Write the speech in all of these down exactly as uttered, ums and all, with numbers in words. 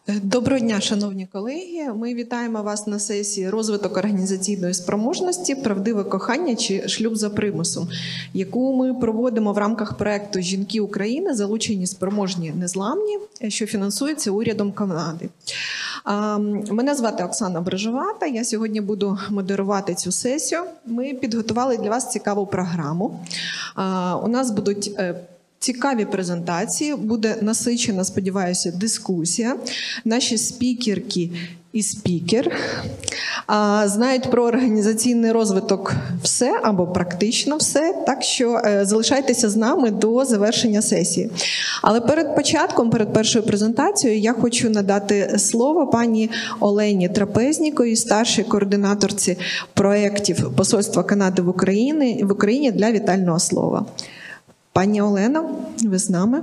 Доброго дня, шановні колеги. Ми вітаємо вас на сесії «Розвиток організаційної спроможності, правдиве кохання чи шлюб за примусом», яку ми проводимо в рамках проєкту «Жінки України. Залучені, спроможні, незламні», що фінансується урядом Канади. Мене звати Оксана Брижовата, я сьогодні буду модерувати цю сесію. Ми підготували для вас цікаву програму. У нас будуть цікаві презентації, буде насичена, сподіваюся, дискусія. Наші спікерки і спікер а, знають про організаційний розвиток все або практично все, так що е, залишайтеся з нами до завершення сесії. Але перед початком, перед першою презентацією, я хочу надати слово пані Олені Трапезніковій, старшій координаторці проєктів Посольства Канади в Україні, в Україні для вітального слова. Пані Олено, ви з нами?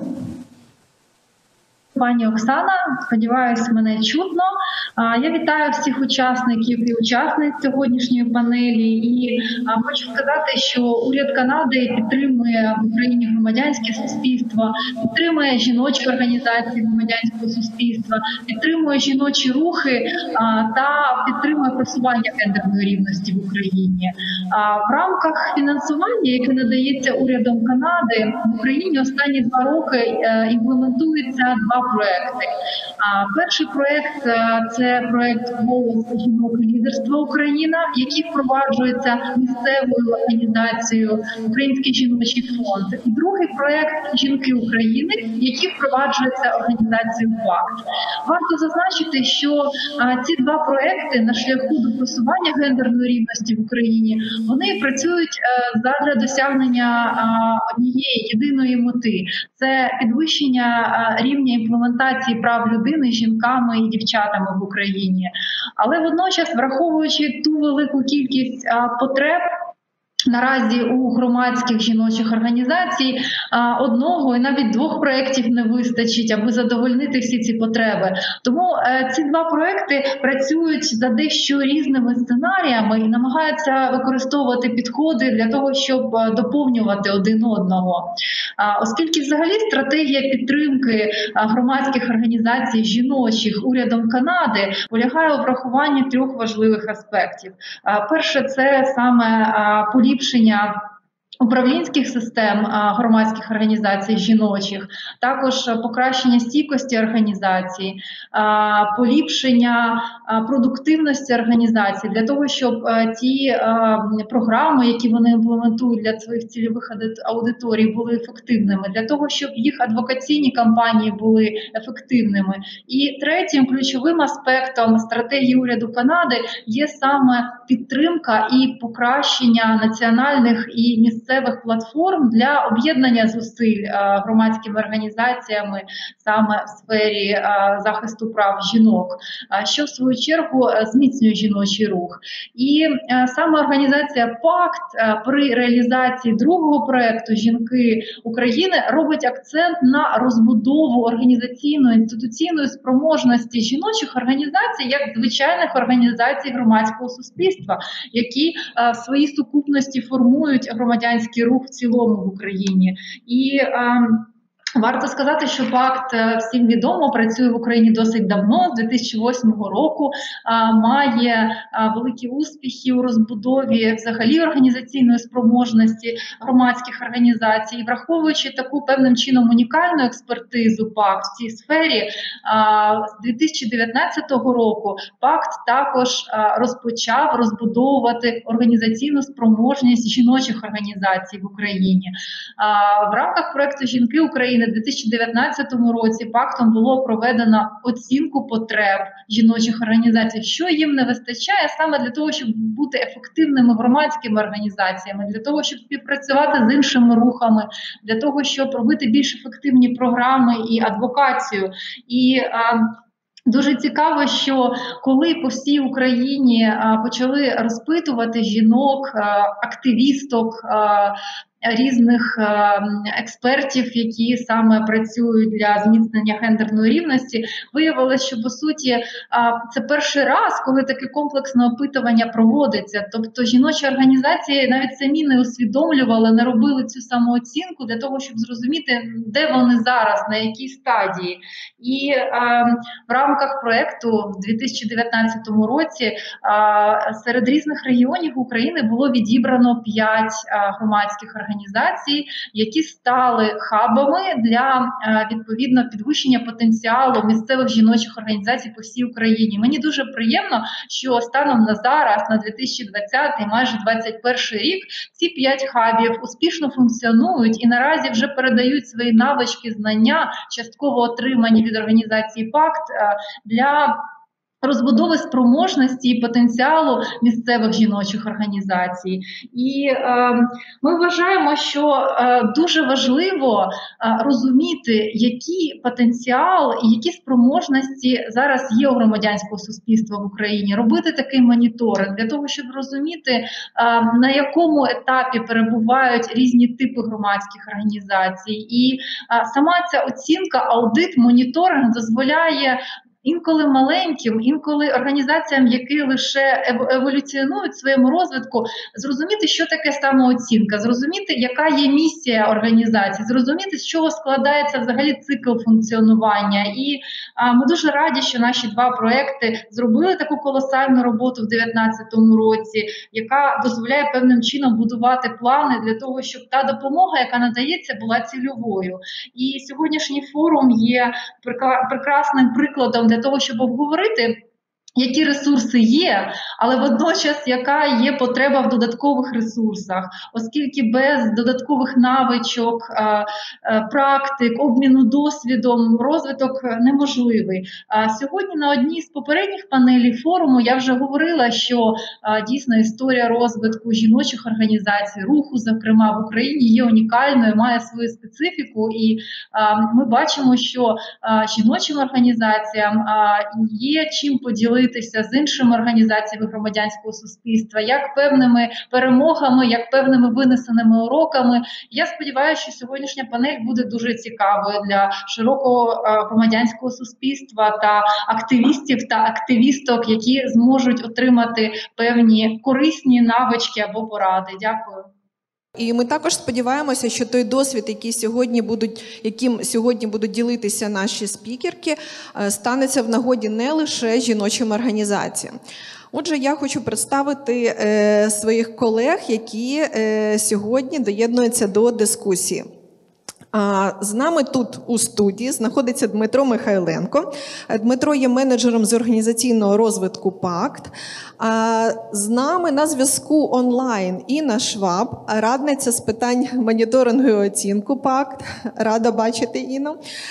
Пані Оксана, сподіваюсь, мене чутно. Я вітаю всіх учасників і учасниць сьогоднішньої панелі. І хочу сказати, що уряд Канади підтримує в Україні громадянське суспільство, підтримує жіночі організації громадянського суспільства, підтримує жіночі рухи та підтримує просування гендерної рівності в Україні. В рамках фінансування, яке надається урядом Канади, в Україні останні два роки імплементується два проекти. Перший проект – це проект «Голос жінок і лідерства Україна», який впроваджується місцевою організацією «Український жіночий фонд». І другий проект «Жінки України», який впроваджується організацією «Пакт». Варто зазначити, що ці два проекти на шляху до просування гендерної рівності в Україні, вони працюють задля досягнення однієї єдиної мети – це підвищення рівня імплементації прав людини жінками і дівчатами в Україні. Але водночас, враховуючи ту велику кількість потреб наразі у громадських жіночих організацій, одного і навіть двох проєктів не вистачить, аби задовольнити всі ці потреби. Тому ці два проєкти працюють за дещо різними сценаріями і намагаються використовувати підходи для того, щоб доповнювати один одного. Оскільки взагалі стратегія підтримки громадських організацій жіночих урядом Канади полягає у врахуванні трьох важливих аспектів. Перше – це саме поліпшення управлінських систем громадських організацій жіночих, також покращення стійкості організацій, поліпшення продуктивності організацій для того, щоб ті програми, які вони імплементують для своїх цільових аудиторій, були ефективними, для того, щоб їх адвокаційні кампанії були ефективними. І третім ключовим аспектом стратегії уряду Канади є саме підтримка і покращення національних і місцевих місцевих платформ для об'єднання зусиль громадськими організаціями саме в сфері захисту прав жінок, що в свою чергу зміцнює жіночий рух. І саме організація «Пакт» при реалізації другого проєкту «Жінки України» робить акцент на розбудову організаційної, інституційної спроможності жіночих організацій як звичайних організацій громадського суспільства, які в своїй сукупності формують громадянський рух в цілому в Україні. І е, варто сказати, що «Пакт», всім відомо, працює в Україні досить давно, з дві тисячі восьмого року, має великі успіхи у розбудові взагалі організаційної спроможності громадських організацій. Враховуючи таку певним чином унікальну експертизу «Пакт» в цій сфері, з дві тисячі дев'ятнадцятого року «Пакт» також розпочав розбудовувати організаційну спроможність жіночих організацій в Україні. В рамках проєкту «Жінки України» у дві тисячі дев'ятнадцятому році «Пактом» було проведено оцінку потреб жіночих організацій, що їм не вистачає саме для того, щоб бути ефективними громадськими організаціями, для того, щоб співпрацювати з іншими рухами, для того, щоб робити більш ефективні програми і адвокацію. І а, дуже цікаво, що коли по всій Україні а, почали розпитувати жінок, а, активісток, а, різних експертів, які саме працюють для зміцнення гендерної рівності. Виявилося, що по суті це перший раз, коли таке комплексне опитування проводиться. Тобто жіночі організації навіть самі не усвідомлювали, не робили цю самооцінку для того, щоб зрозуміти, де вони зараз, на якій стадії. І е, в рамках проєкту в дві тисячі дев'ятнадцятому році е, серед різних регіонів України було відібрано п'ять е, громадських організацій, які стали хабами для е, відповідно підвищення потенціалу місцевих жіночих організацій по всій Україні. Мені дуже приємно, що станом на зараз, на дві тисячі двадцятий, майже двадцять перший рік, ці п'ять хабів успішно функціонують і наразі вже передають свої навички, знання, частково отримані від організації ПАКТ для розбудови спроможності і потенціалу місцевих жіночих організацій. І е, ми вважаємо, що е, дуже важливо е, розуміти, який потенціал і які спроможності зараз є у громадянського суспільства в Україні, робити такий моніторинг для того, щоб розуміти, е, на якому етапі перебувають різні типи громадських організацій. І е, сама ця оцінка, аудит, моніторинг дозволяє інколи маленьким, інколи організаціям, які лише еволюціонують в своєму розвитку, зрозуміти, що таке самооцінка, зрозуміти, яка є місія організації, зрозуміти, з чого складається взагалі цикл функціонування. І а, ми дуже раді, що наші два проекти зробили таку колосальну роботу в дев'ятнадцятому році, яка дозволяє певним чином будувати плани для того, щоб та допомога, яка надається, була цільовою. І сьогоднішній форум є прекрасним прикладом для того, щоб обговорити, які ресурси є, але водночас яка є потреба в додаткових ресурсах, оскільки без додаткових навичок, практик, обміну досвідом розвиток неможливий. Сьогодні на одній з попередніх панелей форуму я вже говорила, що дійсно історія розвитку жіночих організацій, руху, зокрема, в Україні є унікальною, має свою специфіку, і ми бачимо, що жіночим організаціям є чим поділити з іншими організаціями громадянського суспільства, як певними перемогами, як певними винесеними уроками. Я сподіваюся, що сьогоднішня панель буде дуже цікавою для широкого громадянського суспільства та активістів та активісток, які зможуть отримати певні корисні навички або поради. Дякую. І ми також сподіваємося, що той досвід, який сьогодні будуть, яким сьогодні будуть ділитися наші спікерки, станеться в нагоді не лише жіночим організаціям. Отже, я хочу представити е, своїх колег, які е, сьогодні доєднуються до дискусії. З нами тут у студії знаходиться Дмитро Михайленко. Дмитро є менеджером з організаційного розвитку ПАКТ. З нами на зв'язку онлайн Інна Шваб, радниця з питань моніторингу і оцінку ПАКТ. Рада бачити, Інну.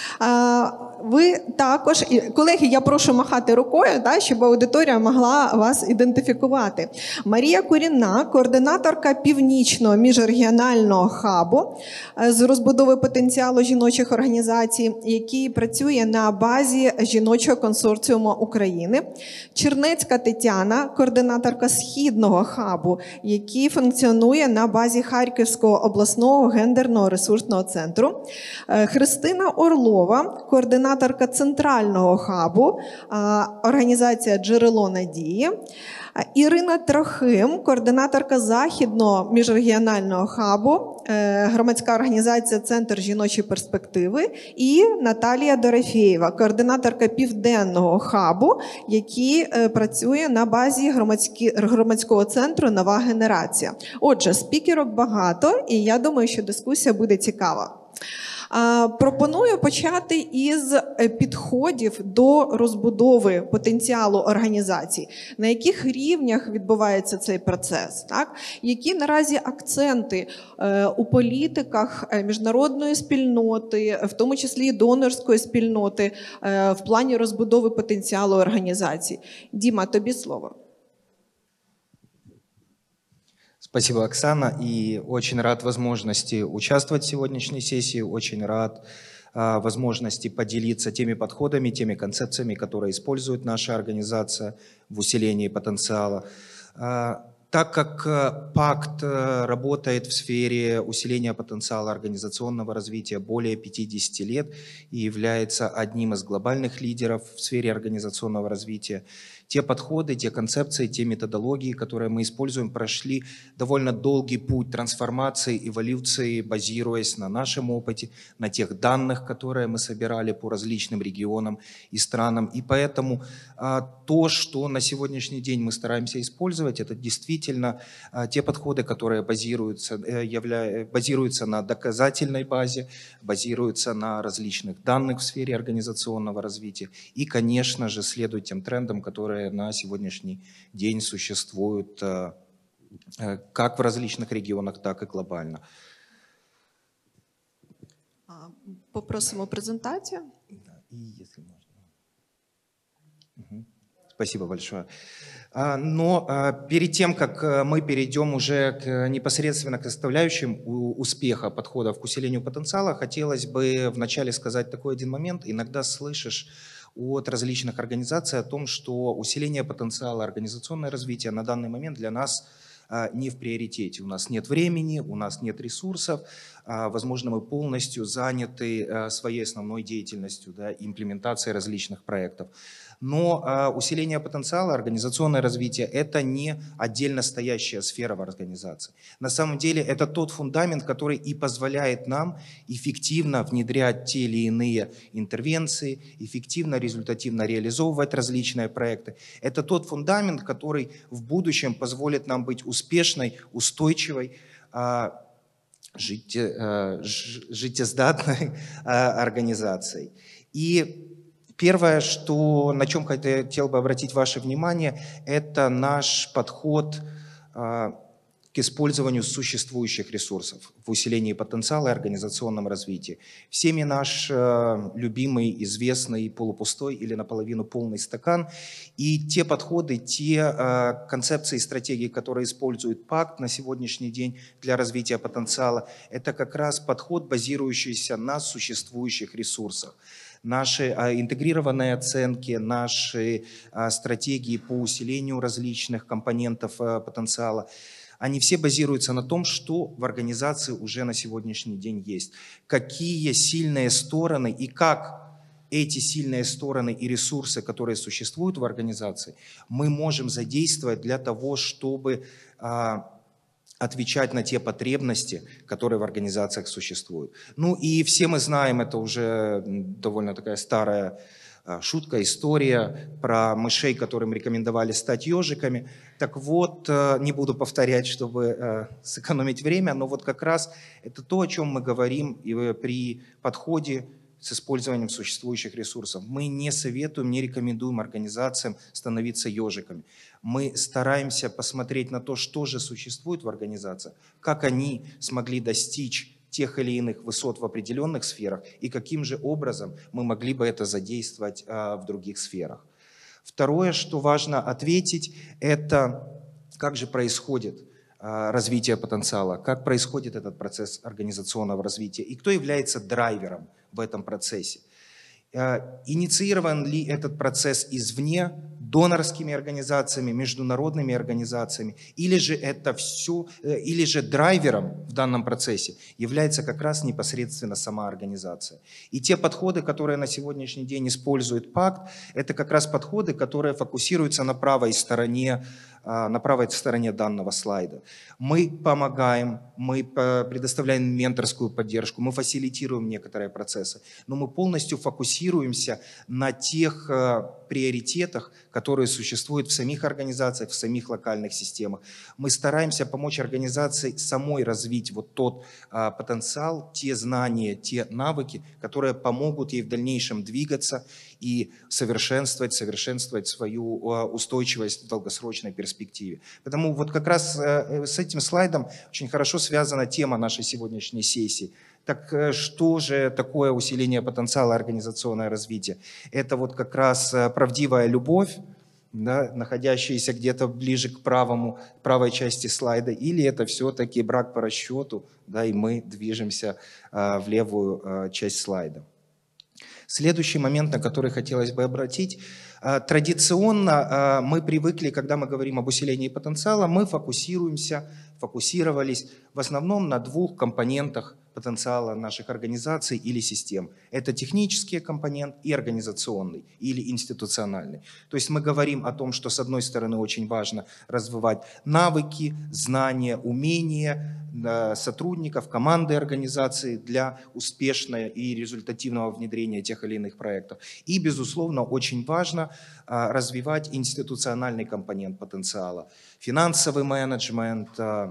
Ви також, колеги, я прошу махати рукою, да, щоб аудиторія могла вас ідентифікувати. Марія Курінна, координаторка Північного міжрегіонального хабу з розбудови потенціалу жіночих організацій, який працює на базі жіночого консорціуму України. Чернецька Тетяна, координаторка Східного хабу, який функціонує на базі Харківського обласного гендерного ресурсного центру. Христина Орлова, координаторка Центрального хабу, організація «Джерело надії». Ірина Трохим, координаторка Західного міжрегіонального хабу, громадська організація «Центр жіночої перспективи». І Наталія Дорофєєва, координаторка Південного хабу, який працює на базі громадського центру «Нова генерація». Отже, спікерок багато, і я думаю, що дискусія буде цікава. Пропоную почати із підходів до розбудови потенціалу організацій. На яких рівнях відбувається цей процес? Так? Які наразі акценти у політиках міжнародної спільноти, в тому числі і донорської спільноти, в плані розбудови потенціалу організацій? Діма, тобі слово. Спасибо, Оксана, и очень рад возможности участвовать в сегодняшней сессии, очень рад а, возможности поделиться теми подходами, теми концепциями, которые использует наша организация в усилении потенциала. А, Так как э, пакт э, работает в сфере усиления потенциала организационного развития более пятидесяти лет и является одним из глобальных лидеров в сфере организационного развития, те подходы, те концепции, те методологии, которые мы используем, прошли довольно долгий путь трансформации, эволюции, базируясь на нашем опыте, на тех данных, которые мы собирали по различным регионам и странам. И поэтому а, то, что на сегодняшний день мы стараемся использовать, это действительно а, те подходы, которые базируются, э, явля... базируются на доказательной базе, базируются на различных данных в сфере организационного развития и, конечно же, следуют тем трендам, которые на сегодняшний день существуют как в различных регионах, так и глобально. Попросимо презентацию. И если можно. Угу. Спасибо большое. Но перед тем, как мы перейдем уже к, непосредственно к составляющим успеха подходов к усилению потенциала, хотелось бы вначале сказать такой один момент. Иногда слышишь от различных организаций о том, что усиление потенциала, организационное развитие на данный момент для нас не в приоритете. У нас нет времени, у нас нет ресурсов, возможно, мы полностью заняты своей основной деятельностью, да, имплементацией различных проектов. Но усиление потенциала, организационное развитие – это не отдельно стоящая сфера в организации. На самом деле это тот фундамент, который и позволяет нам эффективно внедрять те или иные интервенции, эффективно, результативно реализовывать различные проекты. Это тот фундамент, который в будущем позволит нам быть успешной, устойчивой, жизнездатной организацией. И первое, что, на чем хотел бы обратить ваше внимание, это наш подход а, к использованию существующих ресурсов в усилении потенциала и организационном развитии. Всеми наш а, любимый, известный полупустой или наполовину полный стакан. И те подходы, те а, концепции и стратегии, которые использует пакт на сегодняшний день для развития потенциала, это как раз подход, базирующийся на существующих ресурсах. Наши интегрированные оценки, наши стратегии по усилению различных компонентов потенциала, они все базируются на том, что в организации уже на сегодняшний день есть. Какие сильные стороны и как эти сильные стороны и ресурсы, которые существуют в организации, мы можем задействовать для того, чтобы отвечать на те потребности, которые в организациях существуют. Ну и все мы знаем, это уже довольно такая старая шутка, история про мышей, которым рекомендовали стать ежиками. Так вот, не буду повторять, чтобы сэкономить время, но вот как раз это то, о чем мы говорим и при подходе с использованием существующих ресурсов. Мы не советуем, не рекомендуем организациям становиться ежиками. Мы стараемся посмотреть на то, что же существует в организациях, как они смогли достичь тех или иных высот в определенных сферах и каким же образом мы могли бы это задействовать а, в других сферах. Второе, что важно ответить, это как же происходит а, развитие потенциала, как происходит этот процесс организационного развития и кто является драйвером в этом процессе. Инициирован ли этот процесс извне, донорскими организациями, международными организациями, или же это все, или же драйвером в данном процессе является как раз непосредственно сама организация. И те подходы, которые на сегодняшний день использует пакт, это как раз подходы, которые фокусируются на правой стороне, на правой стороне данного слайда. Мы помогаем, мы предоставляем менторскую поддержку, мы фасилитируем некоторые процессы, но мы полностью фокусируемся на тех приоритетах, которые существуют в самих организациях, в самих локальных системах. Мы стараемся помочь организации самой развить вот тот а, потенциал, те знания, те навыки, которые помогут ей в дальнейшем двигаться и совершенствовать, совершенствовать свою а, устойчивость в долгосрочной перспективе. Поэтому вот как раз а, с этим слайдом очень хорошо связана тема нашей сегодняшней сессии. Так что же такое усиление потенциала, организационное развитие? Это вот как раз правдивая любовь, да, находящаяся где-то ближе к правому, правой части слайда, или это все-таки брак по расчету, да, и мы движемся а, в левую а, часть слайда. Следующий момент, на который хотелось бы обратить. Традиционно мы привыкли, когда мы говорим об усилении потенциала, мы фокусируемся, фокусировались в основном на двух компонентах потенциала наших организаций или систем. Это технический компонент и организационный или институциональный. То есть мы говорим о том, что с одной стороны очень важно развивать навыки, знания, умения сотрудников, команды организации для успешного и результативного внедрения тех или иных проектов. И, безусловно, очень важно развивать институциональный компонент потенциала. Финансовый менеджмент,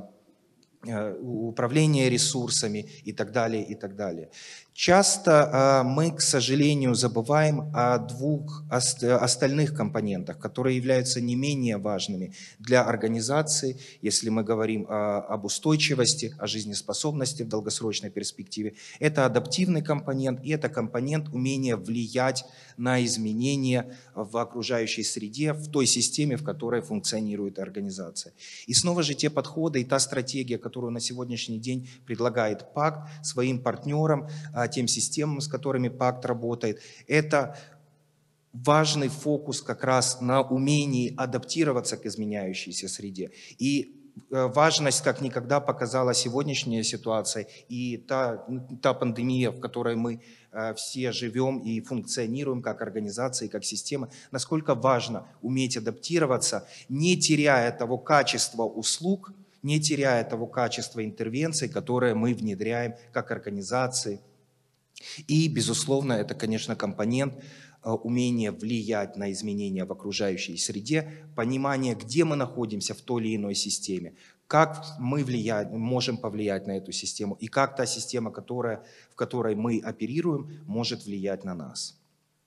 управление ресурсами и так далее, и так далее. Часто мы, к сожалению, забываем о двух остальных компонентах, которые являются не менее важными для организации, если мы говорим об устойчивости, о жизнеспособности в долгосрочной перспективе. Это адаптивный компонент, и это компонент умения влиять на изменения в окружающей среде, в той системе, в которой функционирует организация. И снова же те подходы и та стратегия, которую на сегодняшний день предлагает ПАКТ своим партнерам, тем системам, с которыми ПАКТ работает, это важный фокус как раз на умении адаптироваться к изменяющейся среде. И важность как никогда показала сегодняшняя ситуация и та, та пандемия, в которой мы все живем и функционируем как организации, как система, насколько важно уметь адаптироваться, не теряя того качества услуг, не теряя того качества интервенций, которые мы внедряем как организации. И, безусловно, это, конечно, компонент умения влиять на изменения в окружающей среде, понимание, где мы находимся в той или иной системе, как мы влияем, можем повлиять на эту систему и как та система, которая, в которой мы оперируем, может влиять на нас.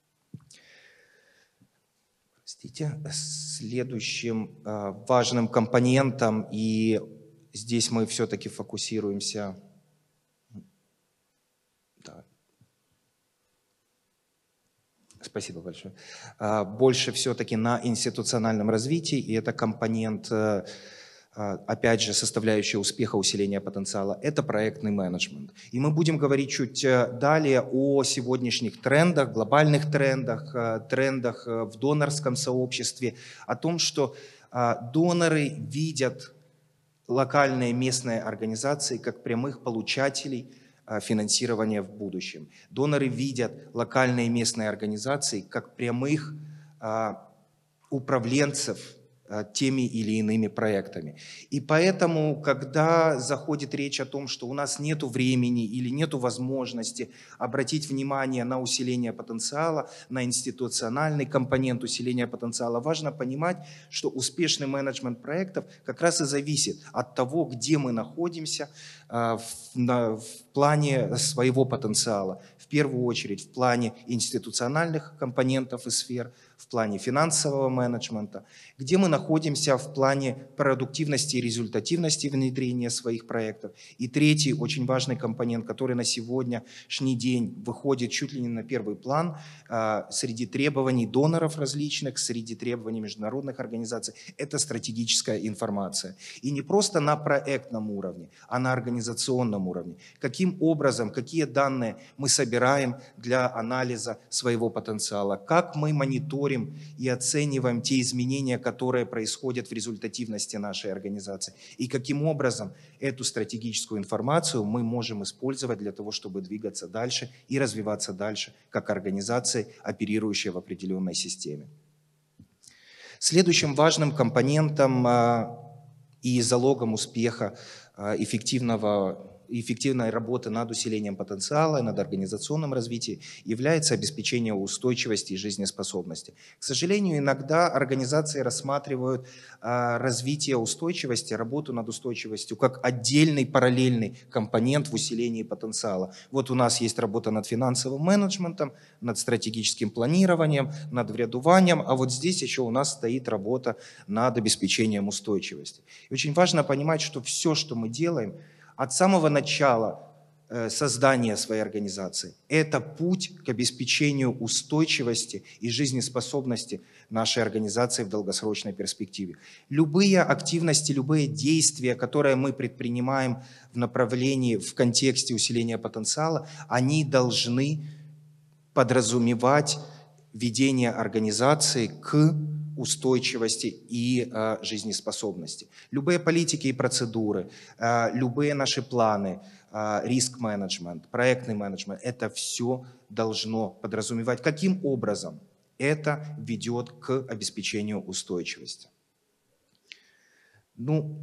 Простите. Следующим важным компонентом, и здесь мы все-таки фокусируемся... Да. Спасибо большое. Больше все-таки на институциональном развитии, и это компонент, опять же, составляющая успеха усиления потенциала, это проектный менеджмент. И мы будем говорить чуть далее о сегодняшних трендах, глобальных трендах, трендах в донорском сообществе, о том, что доноры видят локальные местные организации как прямых получателей финансирования в будущем. Доноры видят локальные местные организации как прямых управленцев теми или иными проектами. И поэтому, когда заходит речь о том, что у нас нет времени или нет возможности обратить внимание на усиление потенциала, на институциональный компонент усиления потенциала, важно понимать, что успешный менеджмент проектов как раз и зависит от того, где мы находимся в, на, в плане своего потенциала. В первую очередь в плане институциональных компонентов и сфер, в плане финансового менеджмента, где мы находимся в плане продуктивности и результативности внедрения своих проектов. И третий очень важный компонент, который на сегодняшний день выходит чуть ли не на первый план среди требований доноров различных, среди требований международных организаций, это стратегическая информация. И не просто на проектном уровне, а на организационном уровне. Каким образом, какие данные мы собираем для анализа своего потенциала, как мы мониторим и оцениваем те изменения, которые происходят в результативности нашей организации. И каким образом эту стратегическую информацию мы можем использовать для того, чтобы двигаться дальше и развиваться дальше, как организации, оперирующие в определенной системе. Следующим важным компонентом и залогом успеха эффективного эффективной работы над усилением потенциала, над организационным развитием является обеспечение устойчивости и жизнеспособности. К сожалению, иногда организации рассматривают развитие устойчивости, работу над устойчивостью как отдельный параллельный компонент в усилении потенциала. Вот у нас есть работа над финансовым менеджментом, над стратегическим планированием, над врядуванием, а вот здесь еще у нас стоит работа над обеспечением устойчивости. И очень важно понимать, что все, что мы делаем, от самого начала создания своей организации, это путь к обеспечению устойчивости и жизнеспособности нашей организации в долгосрочной перспективе. Любые активности, любые действия, которые мы предпринимаем в направлении, в контексте усиления потенциала, они должны подразумевать ведение организации к устойчивости и э, жизнеспособности. Любые политики и процедуры, э, любые наши планы, э, риск-менеджмент, проектный менеджмент, это все должно подразумевать, каким образом это ведет к обеспечению устойчивости. Ну,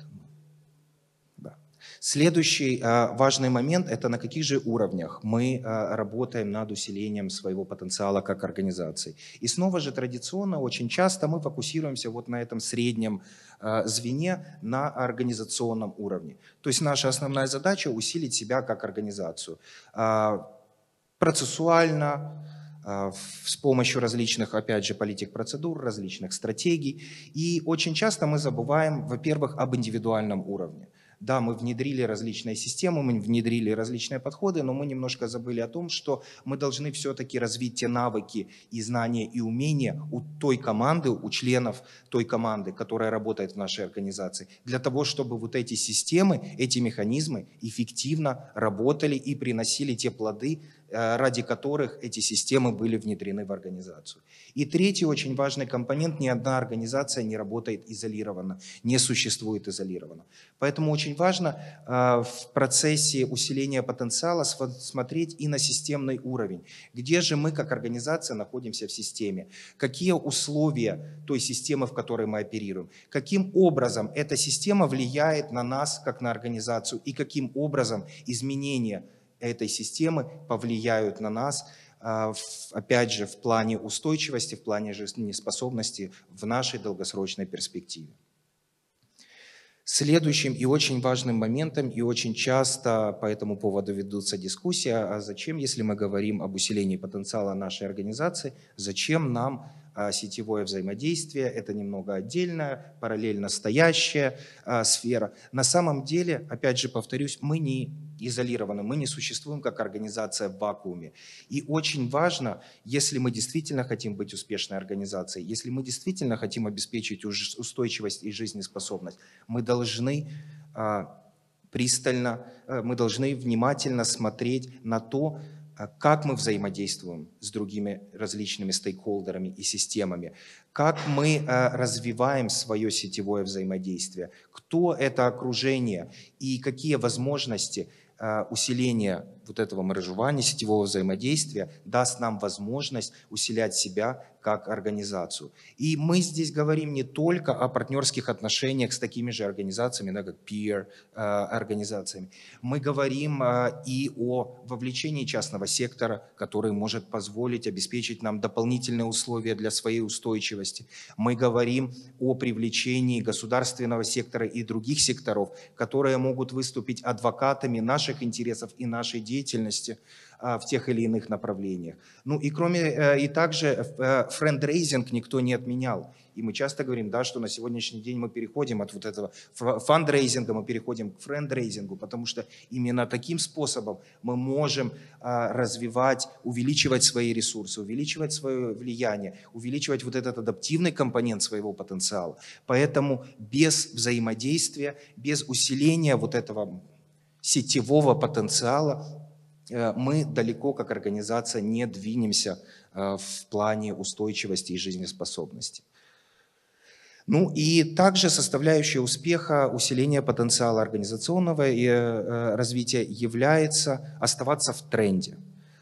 да. Следующий э, важный момент – это на каких же уровнях мы э, работаем над усилением своего потенциала как организации. И снова же традиционно, очень часто мы фокусируемся вот на этом среднем э, звене на организационном уровне. То есть наша основная задача – усилить себя как организацию. Э, процессуально, с помощью различных, опять же, политик, процедур, различных стратегий. И очень часто мы забываем, во-первых, об индивидуальном уровне. Да, мы внедрили различные системы, мы внедрили различные подходы, но мы немножко забыли о том, что мы должны все-таки развить те навыки и знания и умения у той команды, у членов той команды, которая работает в нашей организации, для того, чтобы вот эти системы, эти механизмы эффективно работали и приносили те плоды, ради которых эти системы были внедрены в организацию. И третий очень важный компонент – ни одна организация не работает изолированно, не существует изолированно. Поэтому очень важно в процессе усиления потенциала смотреть и на системный уровень. Где же мы как организация находимся в системе? Какие условия той системы, в которой мы оперируем? Каким образом эта система влияет на нас, как на организацию? И каким образом изменения этой системы повлияют на нас, опять же, в плане устойчивости, в плане жизнеспособности в нашей долгосрочной перспективе. Следующим и очень важным моментом, и очень часто по этому поводу ведутся дискуссии, а зачем, если мы говорим об усилении потенциала нашей организации, зачем нам сетевое взаимодействие, это немного отдельная, параллельно стоящая сфера. На самом деле, опять же повторюсь, мы не изолированы, мы не существуем как организация в вакууме. И очень важно, если мы действительно хотим быть успешной организацией, если мы действительно хотим обеспечить устойчивость и жизнеспособность, мы должны пристально, мы должны внимательно смотреть на то, как мы взаимодействуем с другими различными стейкхолдерами и системами, как мы развиваем свое сетевое взаимодействие, кто это окружение и какие возможности усиления вот этого мережевания, сетевого взаимодействия даст нам возможность усилять себя как организацию. И мы здесь говорим не только о партнерских отношениях с такими же организациями, да, как peer-организациями. Мы говорим и о вовлечении частного сектора, который может позволить обеспечить нам дополнительные условия для своей устойчивости. Мы говорим о привлечении государственного сектора и других секторов, которые могут выступить адвокатами наших интересов и нашей деятельности в тех или иных направлениях. Ну и кроме, и также френдрейзинг никто не отменял. И мы часто говорим, да, что на сегодняшний день мы переходим от вот этого фандрейзинга, мы переходим к френдрейзингу, потому что именно таким способом мы можем развивать, увеличивать свои ресурсы, увеличивать свое влияние, увеличивать вот этот адаптивный компонент своего потенциала. Поэтому без взаимодействия, без усиления вот этого сетевого потенциала мы далеко как организация не двинемся в плане устойчивости и жизнеспособности. Ну и также составляющей успеха усиления потенциала организационного и развития является оставаться в тренде.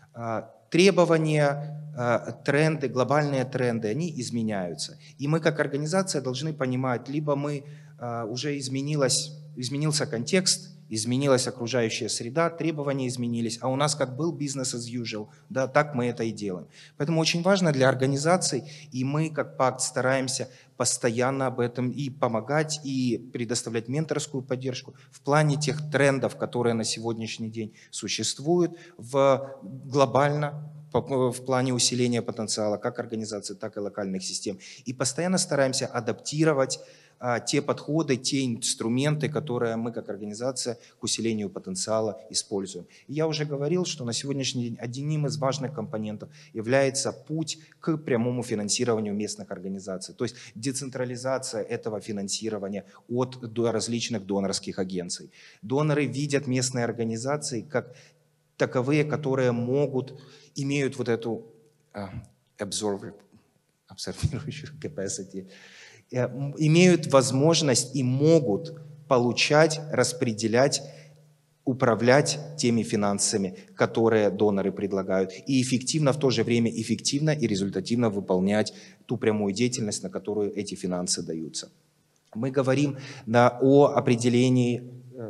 Требования, тренды, глобальные тренды, они изменяются. И мы как организация должны понимать, либо мы уже изменилось, изменился контекст, изменилась окружающая среда, требования изменились, а у нас как был business as usual, да, так мы это и делаем. Поэтому очень важно для организаций, и мы как пакт стараемся постоянно об этом и помогать, и предоставлять менторскую поддержку в плане тех трендов, которые на сегодняшний день существуют в глобально, в плане усиления потенциала как организации, так и локальных систем. И постоянно стараемся адаптировать те подходы, те инструменты, которые мы как организация к усилению потенциала используем. И я уже говорил, что на сегодняшний день одним из важных компонентов является путь к прямому финансированию местных организаций, то есть децентрализация этого финансирования от различных донорских агенций. Доноры видят местные организации как таковые, которые могут, имеют вот эту uh, absorber, абсорбирующую capacity, uh, имеют возможность и могут получать, распределять, управлять теми финансами, которые доноры предлагают, и эффективно, в то же время эффективно и результативно выполнять ту прямую деятельность, на которую эти финансы даются. Мы говорим да, о определении,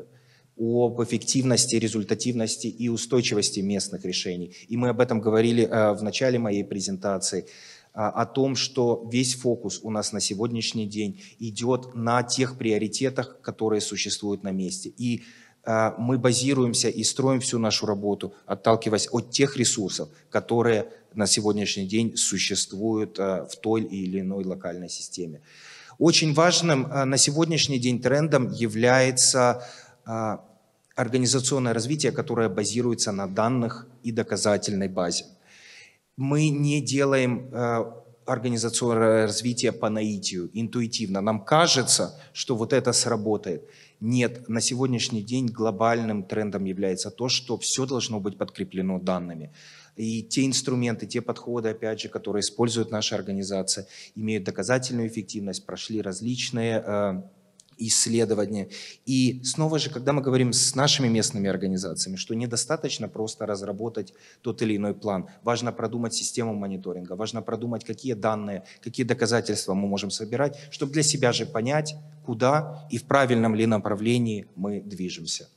об эффективности, результативности и устойчивости местных решений. И мы об этом говорили в начале моей презентации, о том, что весь фокус у нас на сегодняшний день идет на тех приоритетах, которые существуют на месте. И мы базируемся и строим всю нашу работу, отталкиваясь от тех ресурсов, которые на сегодняшний день существуют в той или иной локальной системе. Очень важным на сегодняшний день трендом является организационное развитие, которое базируется на данных и доказательной базе. Мы не делаем организационное развитие по наитию, интуитивно. Нам кажется, что вот это сработает. Нет, на сегодняшний день глобальным трендом является то, что все должно быть подкреплено данными. И те инструменты, те подходы, опять же, которые использует наша организация, имеют доказательную эффективность, прошли различные э, исследования. И снова же, когда мы говорим с нашими местными организациями, что недостаточно просто разработать тот или иной план, важно продумать систему мониторинга, важно продумать, какие данные, какие доказательства мы можем собирать, чтобы для себя же понять, куда и в правильном ли направлении мы движемся.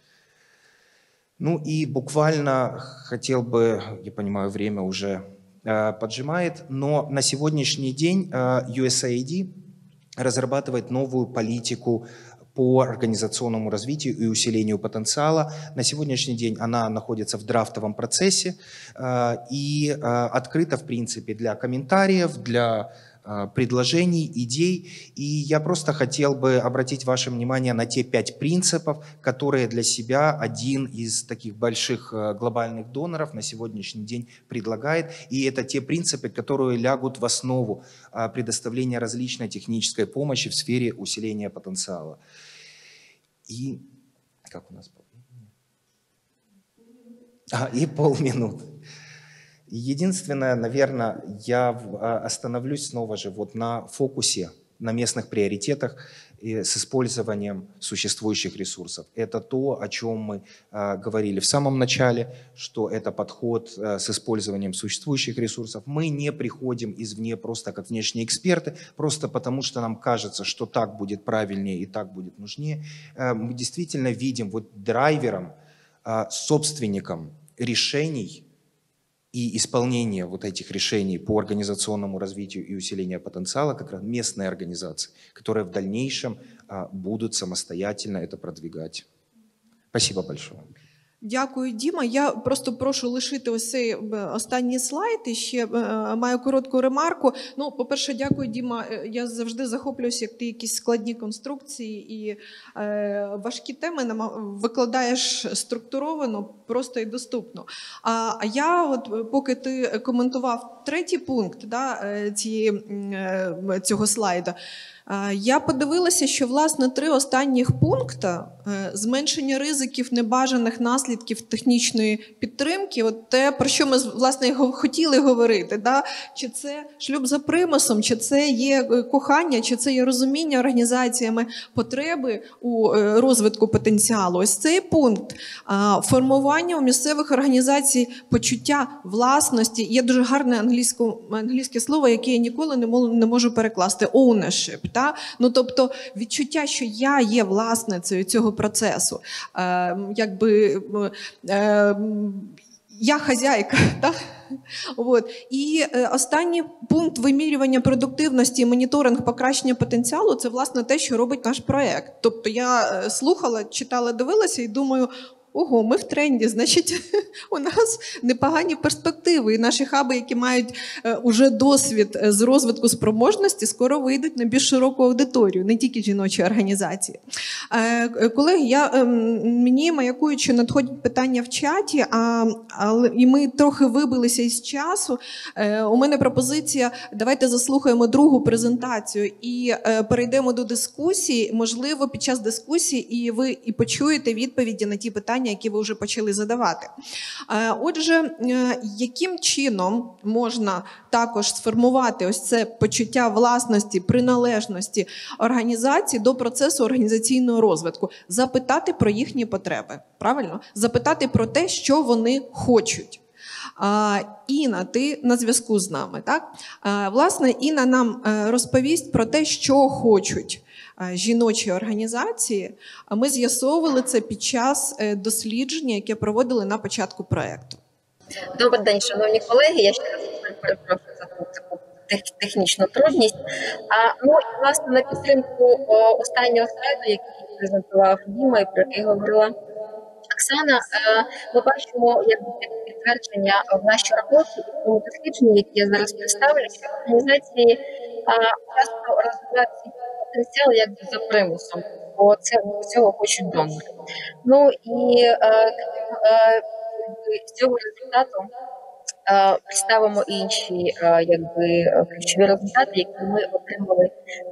Ну и буквально хотел бы, я понимаю, время уже э, поджимает, но на сегодняшний день э, ю эс эй ай ди разрабатывает новую политику по организационному развитию и усилению потенциала. На сегодняшний день она находится в драфтовом процессе э, и э, открыта, в принципе, для комментариев, для предложений, идей. И я просто хотел бы обратить ваше внимание на те пять принципов, которые для себя один из таких больших глобальных доноров на сегодняшний день предлагает. И это те принципы, которые лягут в основу предоставления различной технической помощи в сфере усиления потенциала. И как у нас? А, и полминуты. Единственное, наверное, я остановлюсь снова же вот на фокусе, на местных приоритетах с использованием существующих ресурсов. Это то, о чем мы говорили в самом начале, что это подход с использованием существующих ресурсов. Мы не приходим извне просто как внешние эксперты, просто потому что нам кажется, что так будет правильнее и так будет нужнее. Мы действительно видим вот драйвером, собственником решений и исполнение вот этих решений по организационному развитию и усилению потенциала как раз местные организации, которые в дальнейшем а, будут самостоятельно это продвигать. Спасибо большое. Дякую, Діма. Я просто прошу лишити ось цей останній слайд і ще маю коротку ремарку. Ну, по-перше, дякую, Діма. Я завжди захоплююся, як ти якісь складні конструкції і е, важкі теми викладаєш структуровано, просто і доступно. А, а я, от поки ти коментував третій пункт да, цієї, цього слайду, я подивилася, що, власне, три останніх пункти – зменшення ризиків небажаних наслідків технічної підтримки, от те, про що ми, власне, хотіли говорити, да? Чи це шлюб за примусом, чи це є кохання, чи це є розуміння організаціями потреби у розвитку потенціалу. Ось цей пункт – формування у місцевих організацій почуття власності. Є дуже гарне англійське, англійське слово, яке я ніколи не можу перекласти – ownership. Та? Ну, тобто відчуття, що я є власницею цього процесу. Е, якби, е, я хазяйка. Та? От. І е, останній пункт вимірювання продуктивності і моніторинг покращення потенціалу – це, власне, те, що робить наш проєкт. Тобто я слухала, читала, дивилася і думаю, ого, ми в тренді, значить, у нас непогані перспективи. І наші хаби, які мають е, уже досвід з розвитку спроможності, скоро вийдуть на більш широку аудиторію, не тільки жіночі організації. Е, колеги, я, е, мені маякуючи надходять питання в чаті, а, а, і ми трохи вибилися із часу. Е, у мене пропозиція, давайте заслухаємо другу презентацію і е, перейдемо до дискусії. Можливо, під час дискусії і ви і почуєте відповіді на ті питання, питання, які ви вже почали задавати. Отже, яким чином можна також сформувати ось це почуття власності, приналежності організації до процесу організаційного розвитку? Запитати про їхні потреби, правильно? Запитати про те, що вони хочуть. Інна, ти на зв'язку з нами, так? Власне, Інна нам розповість про те, що хочуть жіночі організації. Ми з'ясовували це під час дослідження, яке проводили на початку проєкту. Добрий день, шановні колеги. Я ще раз перепрошую за таку технічну трудність. А, ну, і, власне, на підтримку о, останнього слайду, який презентував Діма і про який говорила Оксана, ми бачимо як підтвердження в нашій роботі і в тому дослідженні, яке я зараз представлю, що організації часто розвивають свій потенціал як за примусом, бо це цього хочуть донори. Ну і з цього результату представимо інші якби ключові результати, які ми отримали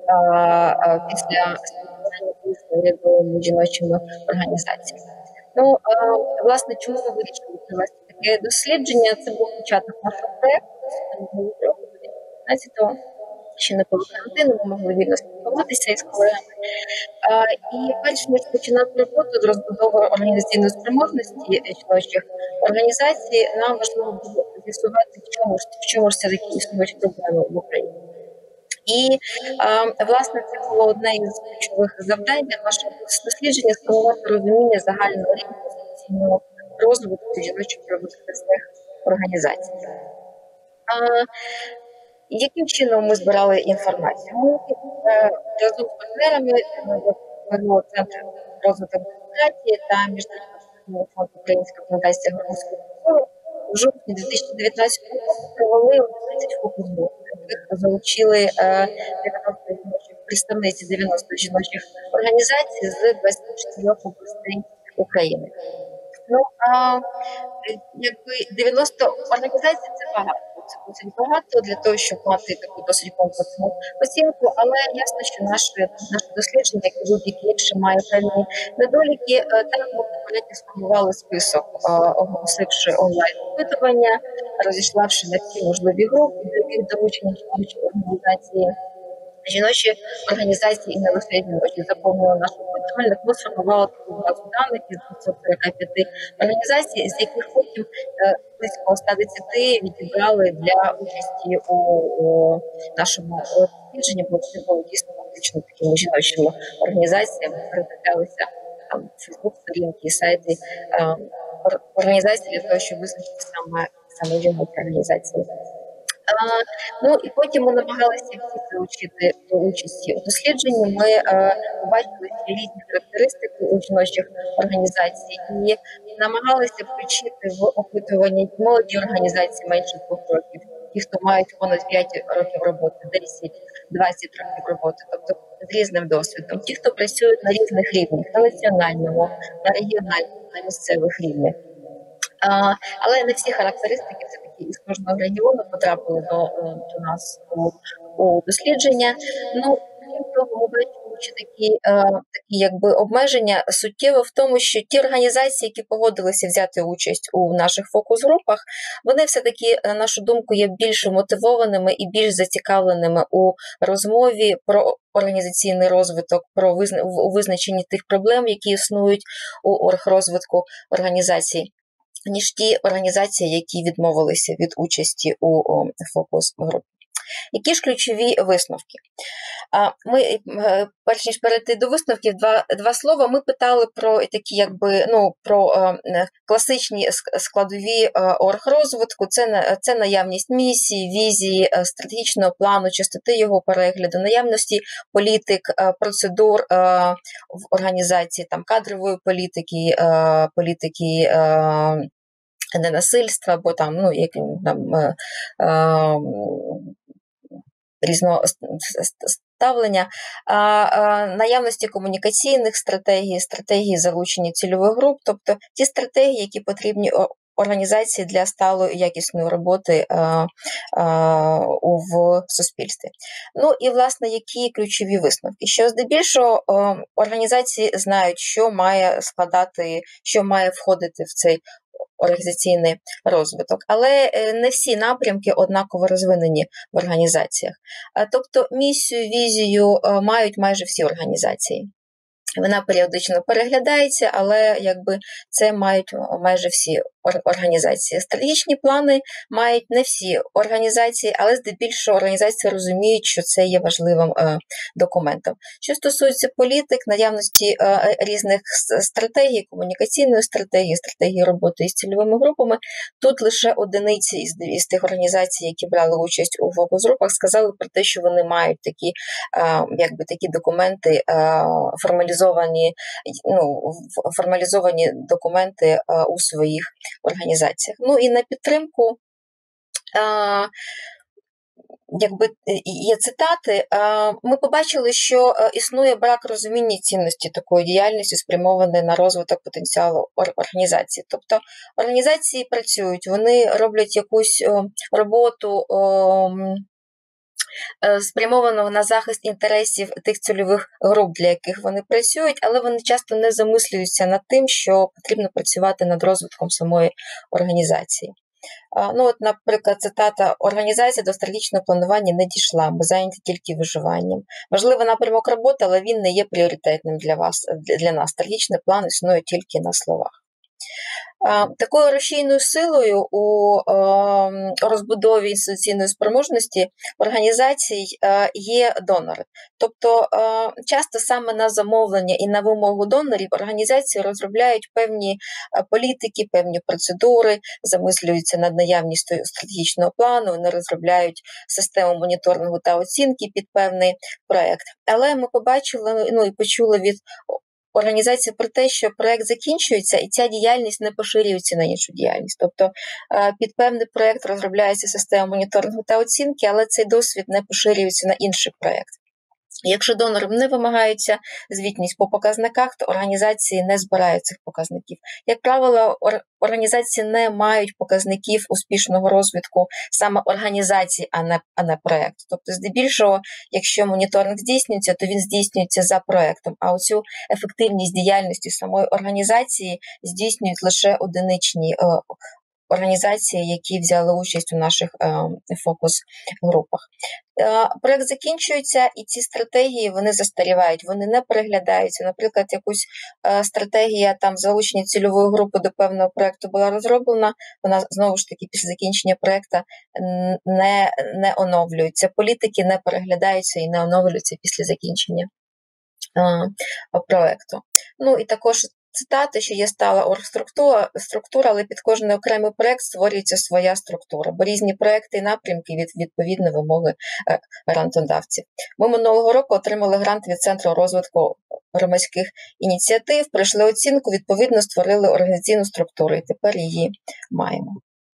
після спілкування з урядовими жіночими організаціями. Ну, власне, чому ми вирішили провести таке дослідження? Це був початок нашого проєкту, п'ятнадцятого, ще не було карантину, ми могли вільно спілкуватися із колегами. І перш ніж починати роботу з розбудови організаційної спроможності жіночих організацій, нам важливо було з'ясувати, в чому ж, в чому ж все-таки існують проблеми в Україні. І, власне, це було одне із ключових завдань для нашого дослідження – сформувати розуміння загального рівня організаційного розвитку жіночих правозахисних організацій. А, яким чином ми збирали інформацію? Ми разом з партнерами Центр розвитку демократії та Міжнародний фонд Українська фундація громадського культури у жовтні дві тисячі дев'ятнадцятого року провели одинадцять фокус-груп, яких залучили дев'яносто жіночих представниць дев'яносто жіночих організацій з двадцяти чотирьох областей України. Ну, а якби дев'яносто організацій – це багато. Це досить багато для того, щоб мати таку досить комплексну оцінку, але ясно, що наше, наше дослідження, як і будь-які інші, має певні недоліки. Так, ми попередньо сформували список, оголосивши онлайн-опитування, розійшлавши на всі можливі групи, до яких долучені жіночі організації. Жіночі організації і не лише жіночі заповнили наш опитувальник. Ми сформували таку базу даних із двохсот сорока п'яти організацій, з яких потім близько ста десяти відібрали для участі у, у нашому дослідженні, бо це було дійсно фактично такими жіночими організаціями, передивлялися там фейсбук-сторінки, сайти організацій для того, щоб визначити саме, саме жіночі організації. А, ну і потім ми намагалися всі залучити до участі у дослідженні. Ми а, побачили всі різні характеристики у жіночих організацій і намагалися включити в опитування молоді організації менше двох років, ті, хто мають понад п'ять років роботи, десять-двадцять років роботи, тобто з різним досвідом. Ті, хто працюють на різних рівнях, на національному, на регіональному, на місцевих рівнях. А, але не всі характеристики це такі із кожного регіону потрапили до, до нас у, у дослідження. Ну, крім того, ми бачимо, що такі, а, такі якби обмеження суттєво в тому, що ті організації, які погодилися взяти участь у наших фокус-групах, вони все-таки, на нашу думку, є більш мотивованими і більш зацікавленими у розмові про організаційний розвиток, про визна... у визначенні тих проблем, які існують у оргрозвитку організацій, ніж ті організації, які відмовилися від участі у фокус-групі. Які ж ключові висновки? Ми, перш ніж перейти до висновків, два, два слова. Ми питали про такі, якби, ну, про класичні складові оргрозвитку. Це, це наявність місії, візії, стратегічного плану, частоти його перегляду, наявності політик, процедур в організації, там, кадрової політики, політики ненасильства, або там, ну, як, там, е, е, різного ставлення, а, а, наявності комунікаційних стратегій, стратегії залучення цільових груп, тобто ті стратегії, які потрібні організації для сталої якісної роботи в суспільстві. Ну і, власне, які ключові висновки? Що здебільшого організації знають, що має складати, що має входити в цей організаційний розвиток, але не всі напрямки однаково розвинені в організаціях. Тобто місію, візію мають майже всі організації. Вона періодично переглядається, але якби це мають майже всі організації. Стратегічні плани мають не всі організації, але здебільшого організації розуміють, що це є важливим е, документом. Що стосується політик, наявності е, різних стратегій, комунікаційної стратегії, стратегії роботи із цільовими групами, тут лише одиниці із, із тих організацій, які брали участь у фокус-групах, сказали про те, що вони мають такі, е, якби такі документи е, формалізовані, ну, формалізовані документи е, у своїх організаціях. Ну і на підтримку а, якби є цитати, а, ми побачили, що існує брак розуміння цінності такої діяльності, спрямованої на розвиток потенціалу організації. Тобто організації працюють, вони роблять якусь о, роботу о, спрямованого на захист інтересів тих цільових груп, для яких вони працюють, але вони часто не замислюються над тим, що потрібно працювати над розвитком самої організації. Ну, от, наприклад, цитата: «Організація до стратегічного планування не дійшла, ми зайняті тільки виживанням. Важливий напрямок роботи, але він не є пріоритетним для вас, для нас. Стратегічний план існує тільки на словах». Такою рушійною силою у розбудові інституційної спроможності організацій є донори. Тобто часто саме на замовлення і на вимогу донорів організації розробляють певні політики, певні процедури, замислюються над наявністю стратегічного плану, вони розробляють систему моніторингу та оцінки під певний проєкт. Але ми побачили, ну і почули від організації про те, що проєкт закінчується, і ця діяльність не поширюється на іншу діяльність. Тобто під певний проєкт розробляється система моніторингу та оцінки, але цей досвід не поширюється на інший проєкт. Якщо донорам не вимагається звітність по показниках, то організації не збирають цих показників. Як правило, організації не мають показників успішного розвитку саме організації, а не, а не проєкт. Тобто, здебільшого, якщо моніторинг здійснюється, то він здійснюється за проєктом, а оцю ефективність діяльності самої організації здійснюють лише одиничні організації, які взяли участь у наших е, фокус-групах. Е, проєкт закінчується, і ці стратегії, вони застарівають, вони не переглядаються. Наприклад, якусь е, стратегія там залучення цільової групи до певного проєкту була розроблена, вона знову ж таки після закінчення проєкту не, не оновлюється. Політики не переглядаються і не оновлюються після закінчення е, проєкту. Ну і також цитати, що є стала оргструктура, структура, але під кожен окремий проєкт створюється своя структура, бо різні проєкти і напрямки від відповідно вимоги грантодавців. Ми минулого року отримали грант від Центру розвитку громадських ініціатив, пройшли оцінку, відповідно створили організаційну структуру і тепер її маємо.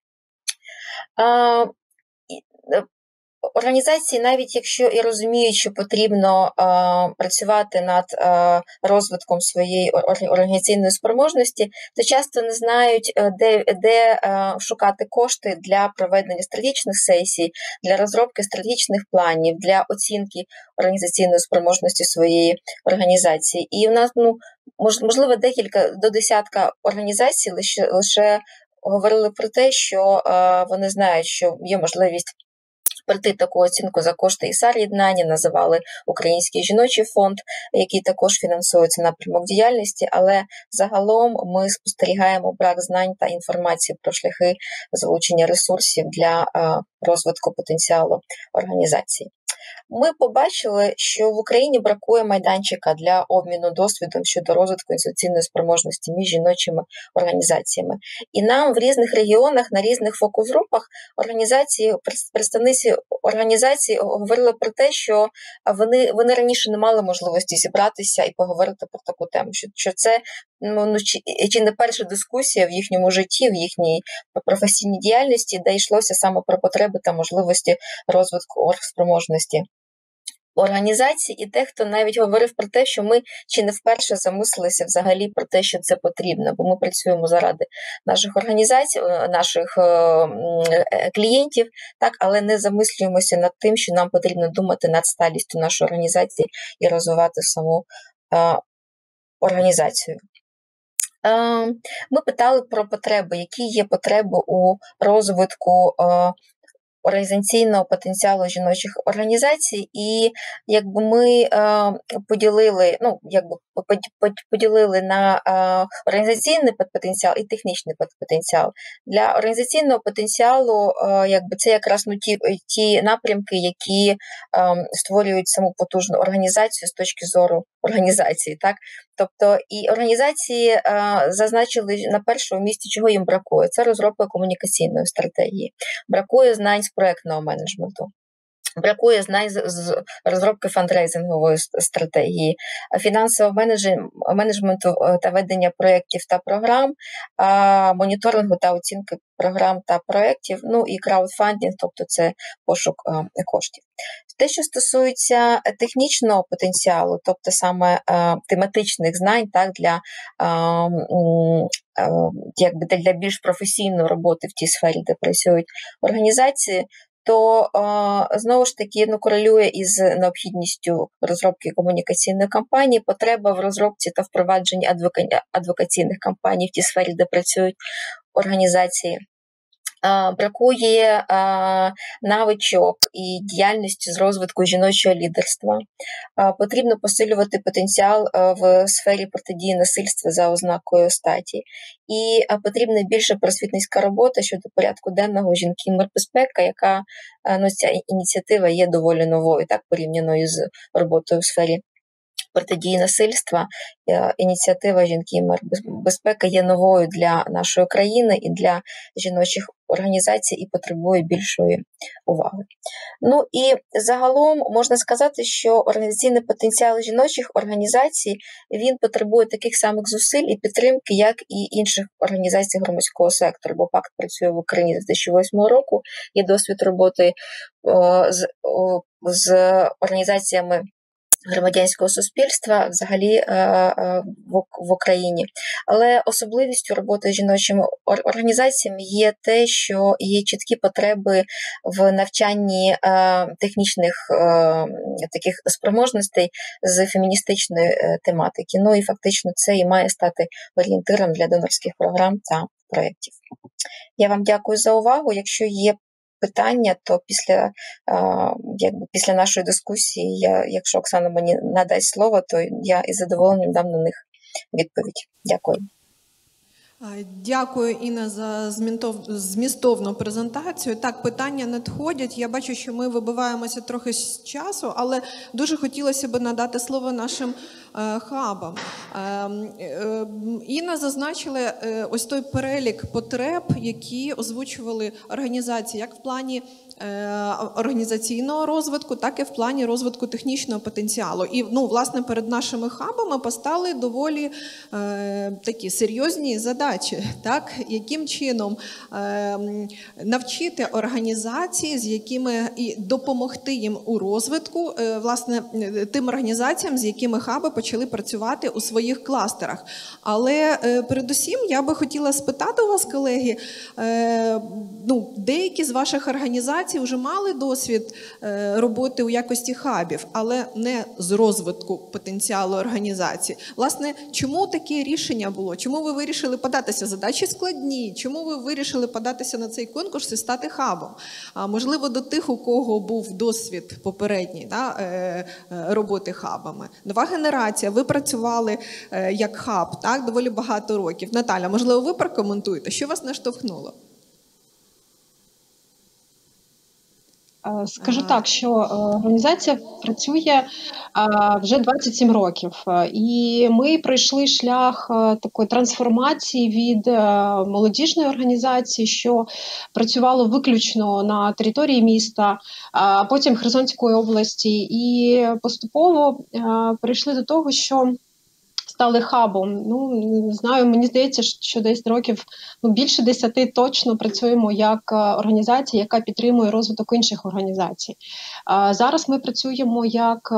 А, Організації, навіть якщо і розуміють, що потрібно а, працювати над а, розвитком своєї організаційної спроможності, то часто не знають, де, де а, шукати кошти для проведення стратегічних сесій, для розробки стратегічних планів, для оцінки організаційної спроможності своєї організації. І у нас, ну, можливо, декілька до десятка організацій лише, лише говорили про те, що а, вони знають, що є можливість пройти таку оцінку за кошти ІСАР-єднання, називали Український жіночий фонд, який також фінансується напрямок діяльності, але загалом ми спостерігаємо брак знань та інформації про шляхи залучення ресурсів для розвитку потенціалу організації. Ми побачили, що в Україні бракує майданчика для обміну досвідом щодо розвитку інституційної спроможності між жіночими організаціями. І нам в різних регіонах, на різних фокус-групах організації, представниці організації говорили про те, що вони, вони раніше не мали можливості зібратися і поговорити про таку тему, що, що це ну, чи, чи не перша дискусія в їхньому житті, в їхній професійній діяльності, де йшлося саме про потреби та можливості розвитку оргспроможності організацій, і дехто навіть говорив про те, що ми чи не вперше замислилися взагалі про те, що це потрібно, бо ми працюємо заради наших організацій, наших клієнтів, так, але не замислюємося над тим, що нам потрібно думати над сталістю нашої організації і розвивати саму е, організацію. Е, ми питали про потреби, які є потреби у розвитку е, організаційного потенціалу жіночих організацій, і якби ми е, поділили, ну, якби поділили на е, організаційний потенціал і технічний потенціал. Для організаційного потенціалу е, якби це якраз ну, ті, ті напрямки, які е, створюють саму потужну організацію з точки зору організації, так? Тобто і організації е, зазначили на першому місці, чого їм бракує. Це розробка комунікаційної стратегії, бракує знань з проектного менеджменту, бракує знань з, з розробки фандрейзингової стратегії, фінансового менеджменту та ведення проєктів та програм, моніторингу та оцінки програм та проєктів, ну і краудфандинг, тобто це пошук коштів. Те, що стосується технічного потенціалу, тобто саме тематичних знань, так, для, якби, для більш професійної роботи в тій сфері, де працюють організації, то знову ж таки ну, корелює із необхідністю розробки комунікаційної кампанії, потреба в розробці та впровадженні адвока... адвокаційних кампаній в тій сфері, де працюють організації. Бракує навичок і діяльності з розвитку жіночого лідерства. Потрібно посилювати потенціал в сфері протидії насильства за ознакою статі. І потрібна більше просвітницька робота щодо порядку денного жінки і мирбезпека, яка, ну, ця ініціатива є доволі новою, так, порівняною з роботою в сфері протидії насильства. Ініціатива «Жінки і мирбезпека» є новою для нашої країни і для жіночих організацій і потребує більшої уваги. Ну і загалом можна сказати, що організаційний потенціал жіночих організацій, він потребує таких самих зусиль і підтримки, як і інших організацій громадського сектору, бо ПАКТ працює в Україні з дві тисячі восьмого року, є досвід роботи о, з, о, з організаціями громадянського суспільства взагалі в Україні. Але особливістю роботи з жіночими організаціями є те, що є чіткі потреби в навчанні технічних таких спроможностей з феміністичної тематики. Ну і фактично це і має стати орієнтиром для донорських програм та проєктів. Я вам дякую за увагу. Якщо є питання, то після, якби, після нашої дискусії, я, якщо Оксана мені надасть слово, то я із задоволенням дам на них відповідь. Дякую. Дякую, Інна, за змістовну презентацію. Так, питання надходять. Я бачу, що ми вибиваємося трохи з часу, але дуже хотілося б надати слово нашим е, хабам. Е, е, Інна зазначила е, ось той перелік потреб, які озвучували організації, як в плані організаційного розвитку, так і в плані розвитку технічного потенціалу. І, ну, власне, перед нашими хабами постали доволі е, такі серйозні задачі, так? Яким чином е, навчити організації, з якими і допомогти їм у розвитку, е, власне, тим організаціям, з якими хаби почали працювати у своїх кластерах. Але е, передусім я би хотіла спитати у вас, колеги, е, ну, деякі з ваших організацій вже мали досвід роботи у якості хабів, але не з розвитку потенціалу організації. Власне, чому таке рішення було? Чому ви вирішили податися? Задачі складні. Чому ви вирішили податися на цей конкурс і стати хабом? А можливо, до тих, у кого був досвід попередній, да, роботи хабами. Нова генерація, ви працювали як хаб, так, доволі багато років. Наталя, можливо, ви прокоментуєте, що вас наштовхнуло? Скажу так, що організація працює вже двадцять сім років, і ми пройшли шлях такої трансформації від молодіжної організації, що працювало виключно на території міста, а потім Херсонської області, і поступово прийшли до того, що стали хабом? Ну, не знаю, мені здається, що десь років ну, більше десяти точно працюємо як організація, яка підтримує розвиток інших організацій. Зараз ми працюємо як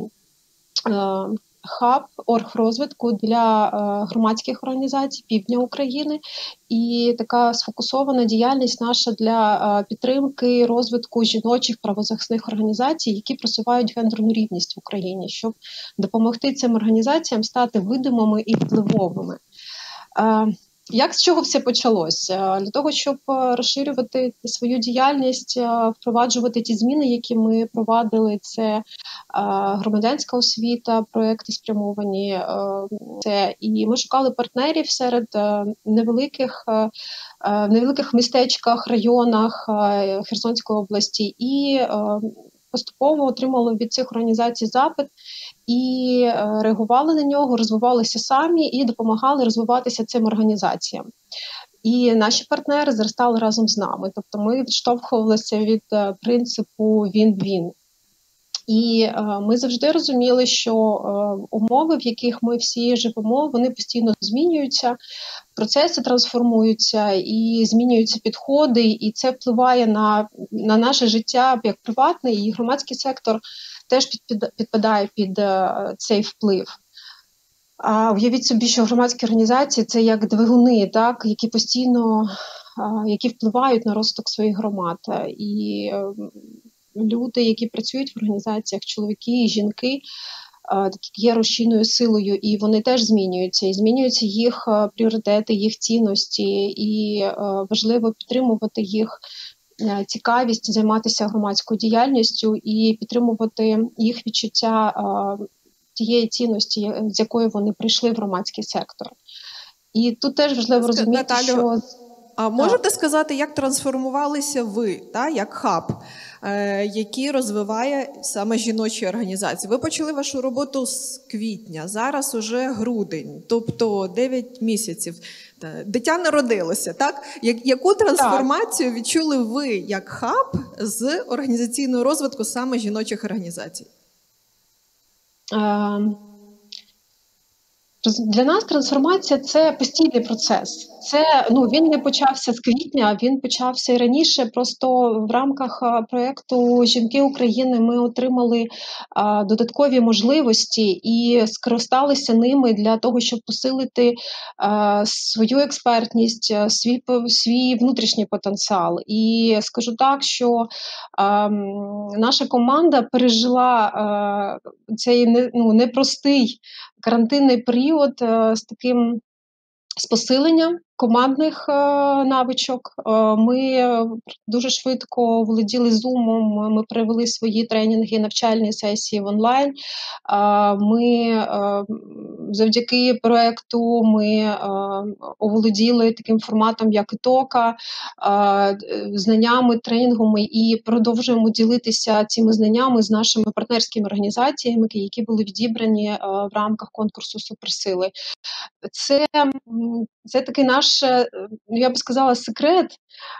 хаб оргрозвитку для е, громадських організацій півдня України, і така сфокусована діяльність наша для е, підтримки розвитку жіночих правозахисних організацій, які просувають гендерну рівність в Україні, щоб допомогти цим організаціям стати видимими і впливовими. Е, Як з чого все почалося? Для того, щоб розширювати свою діяльність, впроваджувати ті зміни, які ми провадили, це громадянська освіта, проекти спрямовані, це і ми шукали партнерів серед невеликих, в невеликих містечках, районах Херсонської області і поступово отримали від цих організацій запит і реагували на нього, розвивалися самі і допомагали розвиватися цим організаціям. І наші партнери зростали разом з нами. Тобто ми відштовхувалися від принципу він-він. І е, ми завжди розуміли, що е, умови, в яких ми всі живемо, вони постійно змінюються, процеси трансформуються і змінюються підходи, і це впливає на, на наше життя як приватний, і громадський сектор теж під, підпадає під е, цей вплив. А уявіть собі, що громадські організації – це як двигуни, так, які постійно е, які впливають на розвиток своїх громад. І е, люди, які працюють в організаціях, чоловіки і жінки, є рушійною силою, і вони теж змінюються. І змінюються їх пріоритети, їх цінності, і важливо підтримувати їх цікавість, займатися громадською діяльністю і підтримувати їх відчуття тієї цінності, з якої вони прийшли в громадський сектор. І тут теж важливо розуміти, Наталю, що... А можете сказати, як трансформувалися ви, та, як хаб, е, який розвиває саме жіночі організації? Ви почали вашу роботу з квітня, зараз уже грудень, тобто дев'ять місяців. Дитя народилося, так? Яку трансформацію відчули ви, як хаб, з організаційного розвитку саме жіночих організацій? Um... Для нас трансформація – це постійний процес. Це, ну, він не почався з квітня, він почався і раніше. Просто в рамках проєкту «Жінки України» ми отримали а, додаткові можливості і скористалися ними для того, щоб посилити а, свою експертність, свій, свій внутрішній потенціал. І скажу так, що а, наша команда пережила а, цей не, ну, непростий карантинний період з таким з посиленням командних е, навичок. Е, ми дуже швидко володіли Zoom, ми перевели свої тренінги, навчальні сесії в онлайн. Е, ми е, завдяки проєкту ми е, оволоділи таким форматом, як ітока, е, знаннями, тренінгами і продовжуємо ділитися цими знаннями з нашими партнерськими організаціями, які були відібрані е, в рамках конкурсу «Суперсили». Це, це такий наш, я би сказала, секрет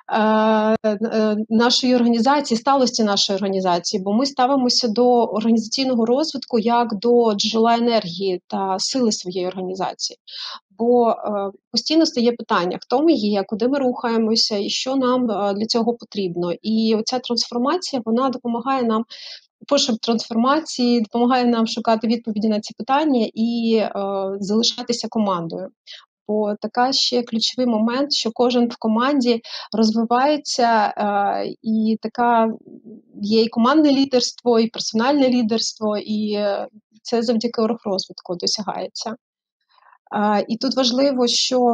е, нашої організації, сталості нашої організації, бо ми ставимося до організаційного розвитку як до джерела енергії та сили своєї організації. Бо е, постійно стає питання, хто ми є, куди ми рухаємося і що нам е, для цього потрібно. І оця трансформація, вона допомагає нам, пошук трансформації, допомагає нам шукати відповіді на ці питання і е, залишатися командою. Бо така ще ключовий момент, що кожен в команді розвивається, е, і така є і командне лідерство, і персональне лідерство, і е, це завдяки оргрозвитку досягається. Е, і тут важливо, що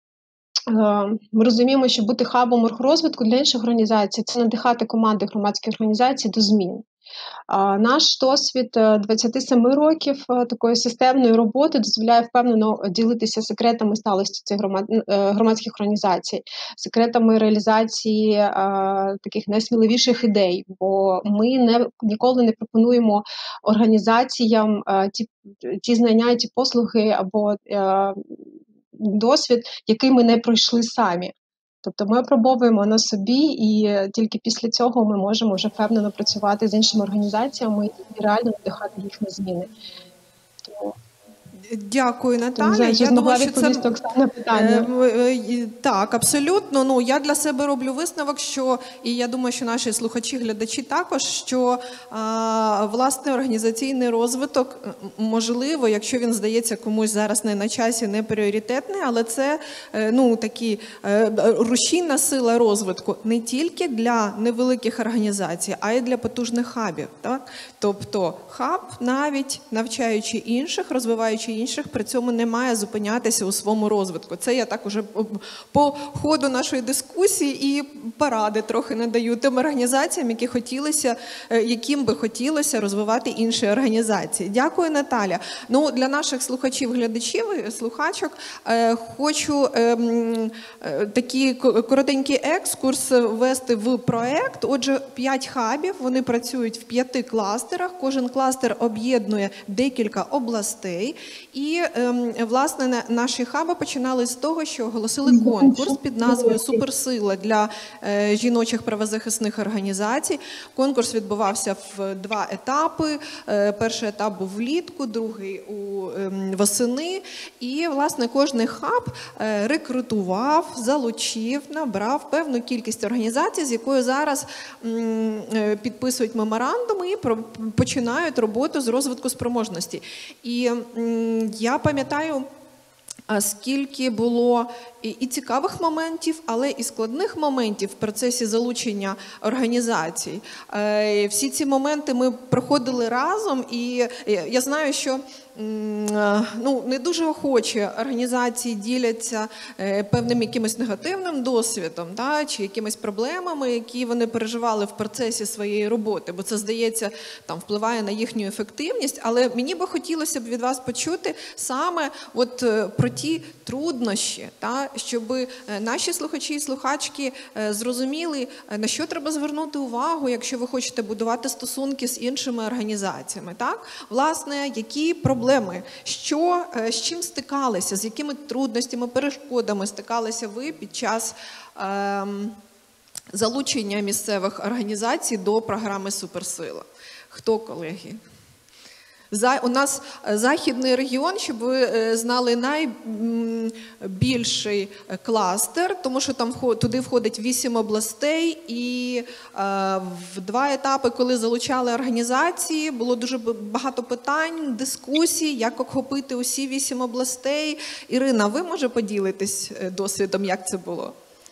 ми розуміємо, що бути хабом оргрозвитку для інших організацій – це надихати команди громадських організацій до змін. Наш досвід двадцяти семи років такої системної роботи дозволяє впевнено ділитися секретами сталості цих громадських організацій, секретами реалізації таких найсміливіших ідей, бо ми не, ніколи не пропонуємо організаціям ті, ті знання, ті послуги або досвід, який ми не пройшли самі. Тобто ми опробовуємо на собі, і тільки після цього ми можемо вже впевнено працювати з іншими організаціями і реально надихати їх на зміни. Тому... Дякую, Наталя. Я, я змогла думаю, що це Оксана питання. Е, так, абсолютно. Ну я для себе роблю висновок, що і я думаю, що наші слухачі, глядачі також, що а, власне організаційний розвиток можливо, якщо він здається комусь зараз не на часі, не пріоритетний, але це е, ну такі е, рушійна сила розвитку не тільки для невеликих організацій, а й для потужних хабів. Так, тобто хаб, навіть навчаючи інших, розвиваючи інших, при цьому не має зупинятися у своєму розвитку. Це я так уже по ходу нашої дискусії і поради трохи надаю тим організаціям, які хотілося, яким би хотілося розвивати інші організації. Дякую, Наталя. Ну, для наших слухачів, глядачів, слухачок хочу такий коротенький екскурс ввести в проект. Отже, п'ять хабів, вони працюють в п'яти кластерах. Кожен кластер об'єднує декілька областей. І, власне, наші хаби починали з того, що оголосили конкурс під назвою «Суперсила» для жіночих правозахисних організацій. Конкурс відбувався в два етапи. Перший етап був влітку, другий у восени. І, власне, кожний хаб рекрутував, залучив, набрав певну кількість організацій, з якою зараз підписують меморандуми і починають роботу з розвитку спроможності. І я пам'ятаю, скільки було і цікавих моментів, але і складних моментів в процесі залучення організацій. Всі ці моменти ми проходили разом, і я знаю, що ну, не дуже охоче організації діляться певним якимось негативним досвідом, та, чи якимись проблемами, які вони переживали в процесі своєї роботи, бо це, здається, там, впливає на їхню ефективність, але мені би хотілося б від вас почути саме от про ті труднощі, та, щоб наші слухачі і слухачки зрозуміли, на що треба звернути увагу, якщо ви хочете будувати стосунки з іншими організаціями. Так? Власне, які проблеми, що, з чим стикалися, з якими трудностями, перешкодами стикалися ви під час е, залучення місцевих організацій до програми «Суперсила». Хто, колеги? За, у нас західний регіон, щоб ви знали, найбільший кластер, тому що там туди входить вісім областей, і е, в два етапи, коли залучали організації, було дуже багато питань, дискусій, як охопити усі вісім областей. Ірина, ви, може, поділитесь досвідом, як це було?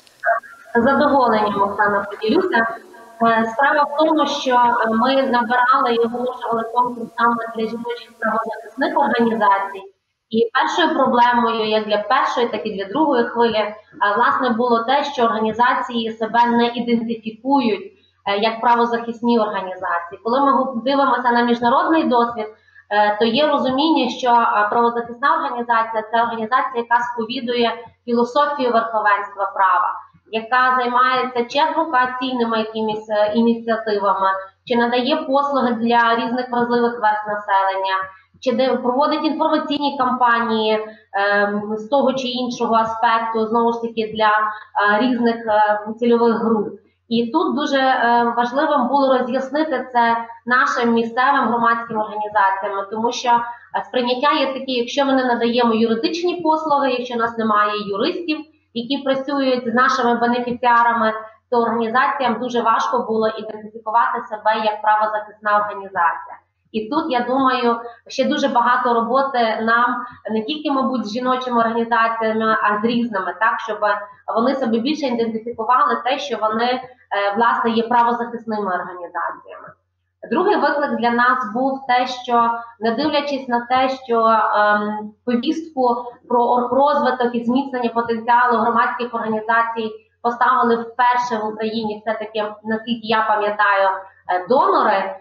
З задоволенням, Оксана, поділюся. Справа в тому, що ми набирали і оголошували конкурс саме для жіночих правозахисних організацій. І першою проблемою, як для першої, так і для другої хвилі, власне, було те, що організації себе не ідентифікують як правозахисні організації. Коли ми дивимося на міжнародний досвід, то є розуміння, що правозахисна організація – це організація, яка сповідує філософію верховенства права, яка займається чи адвокаційними якимись ініціативами, чи надає послуги для різних вразливих верств населення, чи де проводить інформаційні кампанії е, з того чи іншого аспекту, знову ж таки, для е, різних е, цільових груп. І тут дуже е, важливим було роз'яснити це нашим місцевим громадським організаціям, тому що сприйняття є таке, якщо ми не надаємо юридичні послуги, якщо у нас немає юристів, які працюють з нашими бенефіціарами, то організаціям дуже важко було ідентифікувати себе як правозахисна організація. І тут, я думаю, ще дуже багато роботи нам, не тільки, мабуть, з жіночими організаціями, а з різними, так, щоб вони себе більше ідентифікували те, що вони, власне, є правозахисними організаціями. Другий виклик для нас був те, що, не дивлячись на те, що ем, повістку про оргрозвиток і зміцнення потенціалу громадських організацій поставили вперше в Україні, все-таки, наскільки я пам'ятаю, донори, е,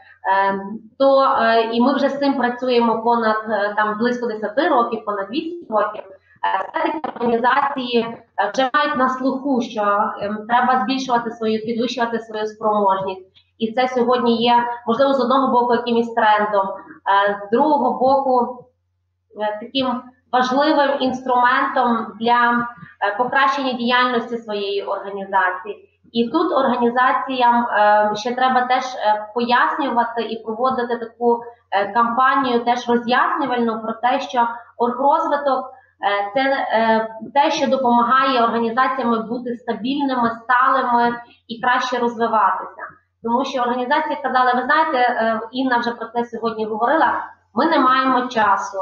то е, і ми вже з цим працюємо понад е, там близько десять років, понад вісім років. Все-таки організації вже мають на слуху, що е, треба збільшувати свою, підвищувати свою спроможність. І це сьогодні є, можливо, з одного боку якимось трендом, з другого боку таким важливим інструментом для покращення діяльності своєї організації. І тут організаціям ще треба теж пояснювати і проводити таку кампанію теж роз'яснювальну про те, що оргрозвиток – це те, що допомагає організаціями бути стабільними, сталими і краще розвиватися. Тому що організації казали, ви знаєте, Інна вже про це сьогодні говорила, ми не маємо часу.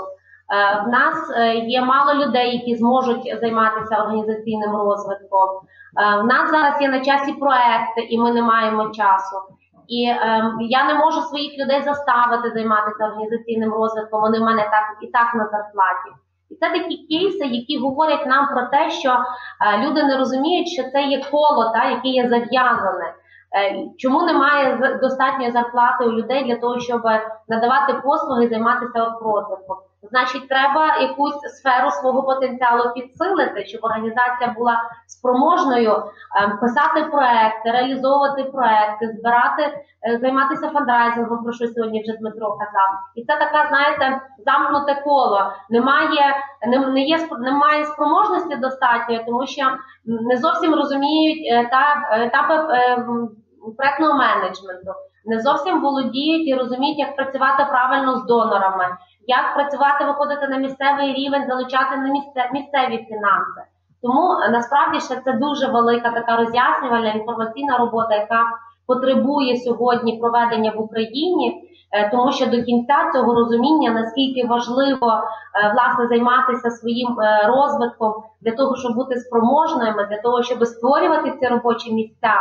В нас є мало людей, які зможуть займатися організаційним розвитком. В нас зараз є на часі проекти, і ми не маємо часу. І е, я не можу своїх людей заставити займатися організаційним розвитком, вони в мене так і так на зарплаті. І це такі кейси, які говорять нам про те, що е, люди не розуміють, що це є коло, та, яке є зав'язане. Е, чому немає достатньої зарплати у людей для того, щоб надавати послуги і займатися розвитком? Значить, треба якусь сферу свого потенціалу підсилити, щоб організація була спроможною е, писати проекти, реалізовувати проекти, збирати, е, займатися фандрайзингом, про що сьогодні вже Дмитро казав. І це така, знаєте, замкнуте коло. Немає, не, не є, немає спроможності достатньої, тому що не зовсім розуміють етап, етапи е, проектного менеджменту, не зовсім володіють і розуміють, як працювати правильно з донорами, як працювати, виходити на місцевий рівень, залучати на місцеві фінанси. Тому насправді ще це дуже велика така роз'яснювальна інформаційна робота, яка потребує сьогодні проведення в Україні, тому що до кінця цього розуміння, наскільки важливо власне займатися своїм розвитком для того, щоб бути спроможними, для того, щоб створювати ці робочі місця.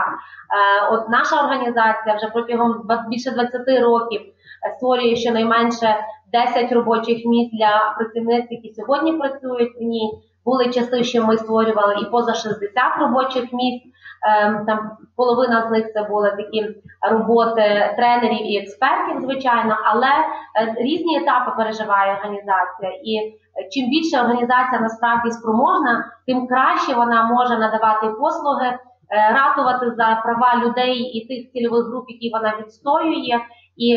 От наша організація вже протягом більше двадцяти років створює щонайменше десять робочих місць для працівниць, які сьогодні працюють в ній. Були часи, що ми створювали і поза шістдесят робочих місць. Там половина з них це були такі роботи тренерів і експертів, звичайно, але різні етапи переживає організація. І чим більше організація насправді спроможна, тим краще вона може надавати послуги, ратувати за права людей і тих цільових груп, які вона відстоює. І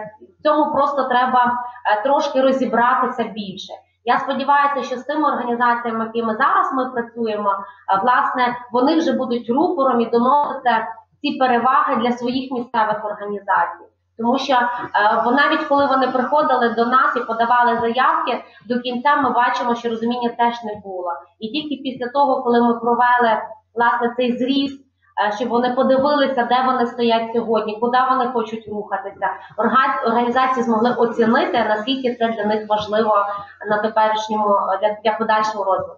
в цьому просто треба трошки розібратися більше. Я сподіваюся, що з тими організаціями, якими зараз ми працюємо, власне, вони вже будуть рупором і доносити ці переваги для своїх місцевих організацій. Тому що навіть коли вони приходили до нас і подавали заявки, до кінця ми бачимо, що розуміння теж не було. І тільки після того, коли ми провели, власне, цей зріз, щоб вони подивилися, де вони стоять сьогодні, куди вони хочуть рухатися. Організації змогли оцінити, наскільки це для них важливо на теперішньому, для, для подальшого розвитку.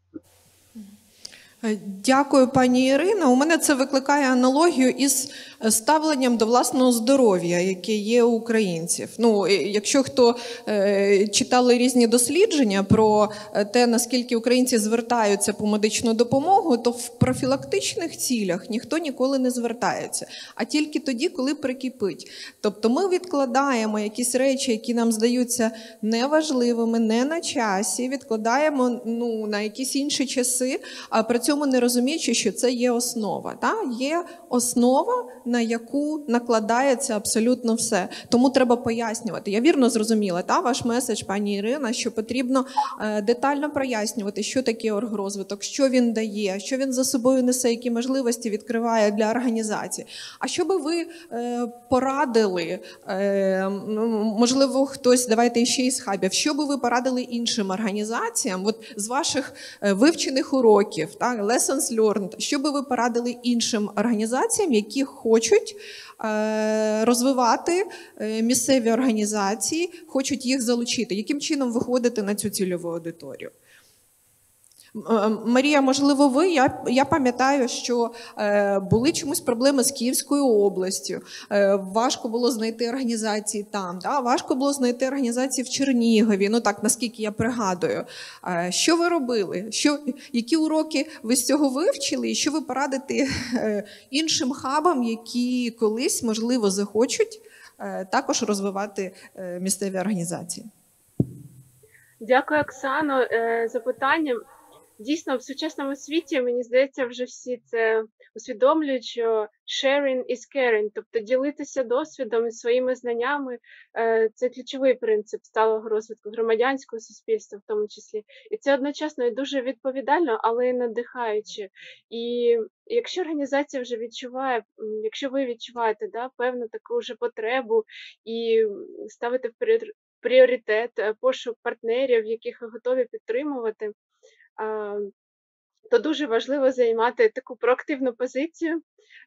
Дякую, пані Ірино. У мене це викликає аналогію із ставленням до власного здоров'я, яке є у українців. Ну, якщо хто е, читали різні дослідження про те, наскільки українці звертаються по медичну допомогу, то в профілактичних цілях ніхто ніколи не звертається, а тільки тоді, коли прикипить. Тобто ми відкладаємо якісь речі, які нам здаються неважливими, не на часі, відкладаємо ну, на якісь інші часи, а при цьому не розуміючи, що це є основа. Та? Є основа, на яку накладається абсолютно все. Тому треба пояснювати. Я вірно зрозуміла, та, ваш меседж, пані Ірина, що потрібно е, детально прояснювати, що таке оргрозвиток, що він дає, що він за собою несе, які можливості відкриває для організації. А що би ви е, порадили, е, можливо, хтось, давайте ще із хабів, що би ви порадили іншим організаціям, от з ваших е, вивчених уроків, так, lessons learned, що би ви порадили іншим організаціям, які хочуть е, розвивати е, місцеві організації, хочуть їх залучити? Яким чином виходити на цю цільову аудиторію? Марія, можливо, ви? Я, я пам'ятаю, що е, були чомусь проблеми з Київською областю. Е, важко було знайти організації там. Да? Важко було знайти організації в Чернігові. Ну так, наскільки я пригадую. Е, що ви робили? Що, які уроки ви з цього вивчили? І що ви порадите е, іншим хабам, які колись, можливо, захочуть е, також розвивати е, місцеві організації? Дякую, Оксано, за питання. дійсно в сучасному світі, мені здається, вже всі це усвідомлюють, що sharing is caring, тобто ділитися досвідом і своїми знаннями – це ключовий принцип сталого розвитку громадянського суспільства в тому числі. І це одночасно і дуже відповідально, але й надихаюче. І якщо організація вже відчуває, якщо ви відчуваєте да, певну таку вже потребу і ставите в пріоритет пошук партнерів, яких ви готові підтримувати, то дуже важливо займати таку проактивну позицію,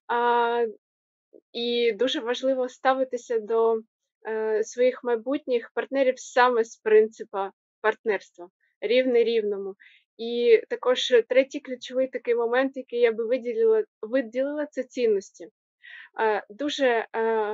і дуже важливо ставитися до своїх майбутніх партнерів саме з принципу партнерства, рівне рівному. І також третій ключовий такий момент, який я би виділила, виділила, це цінності. Дуже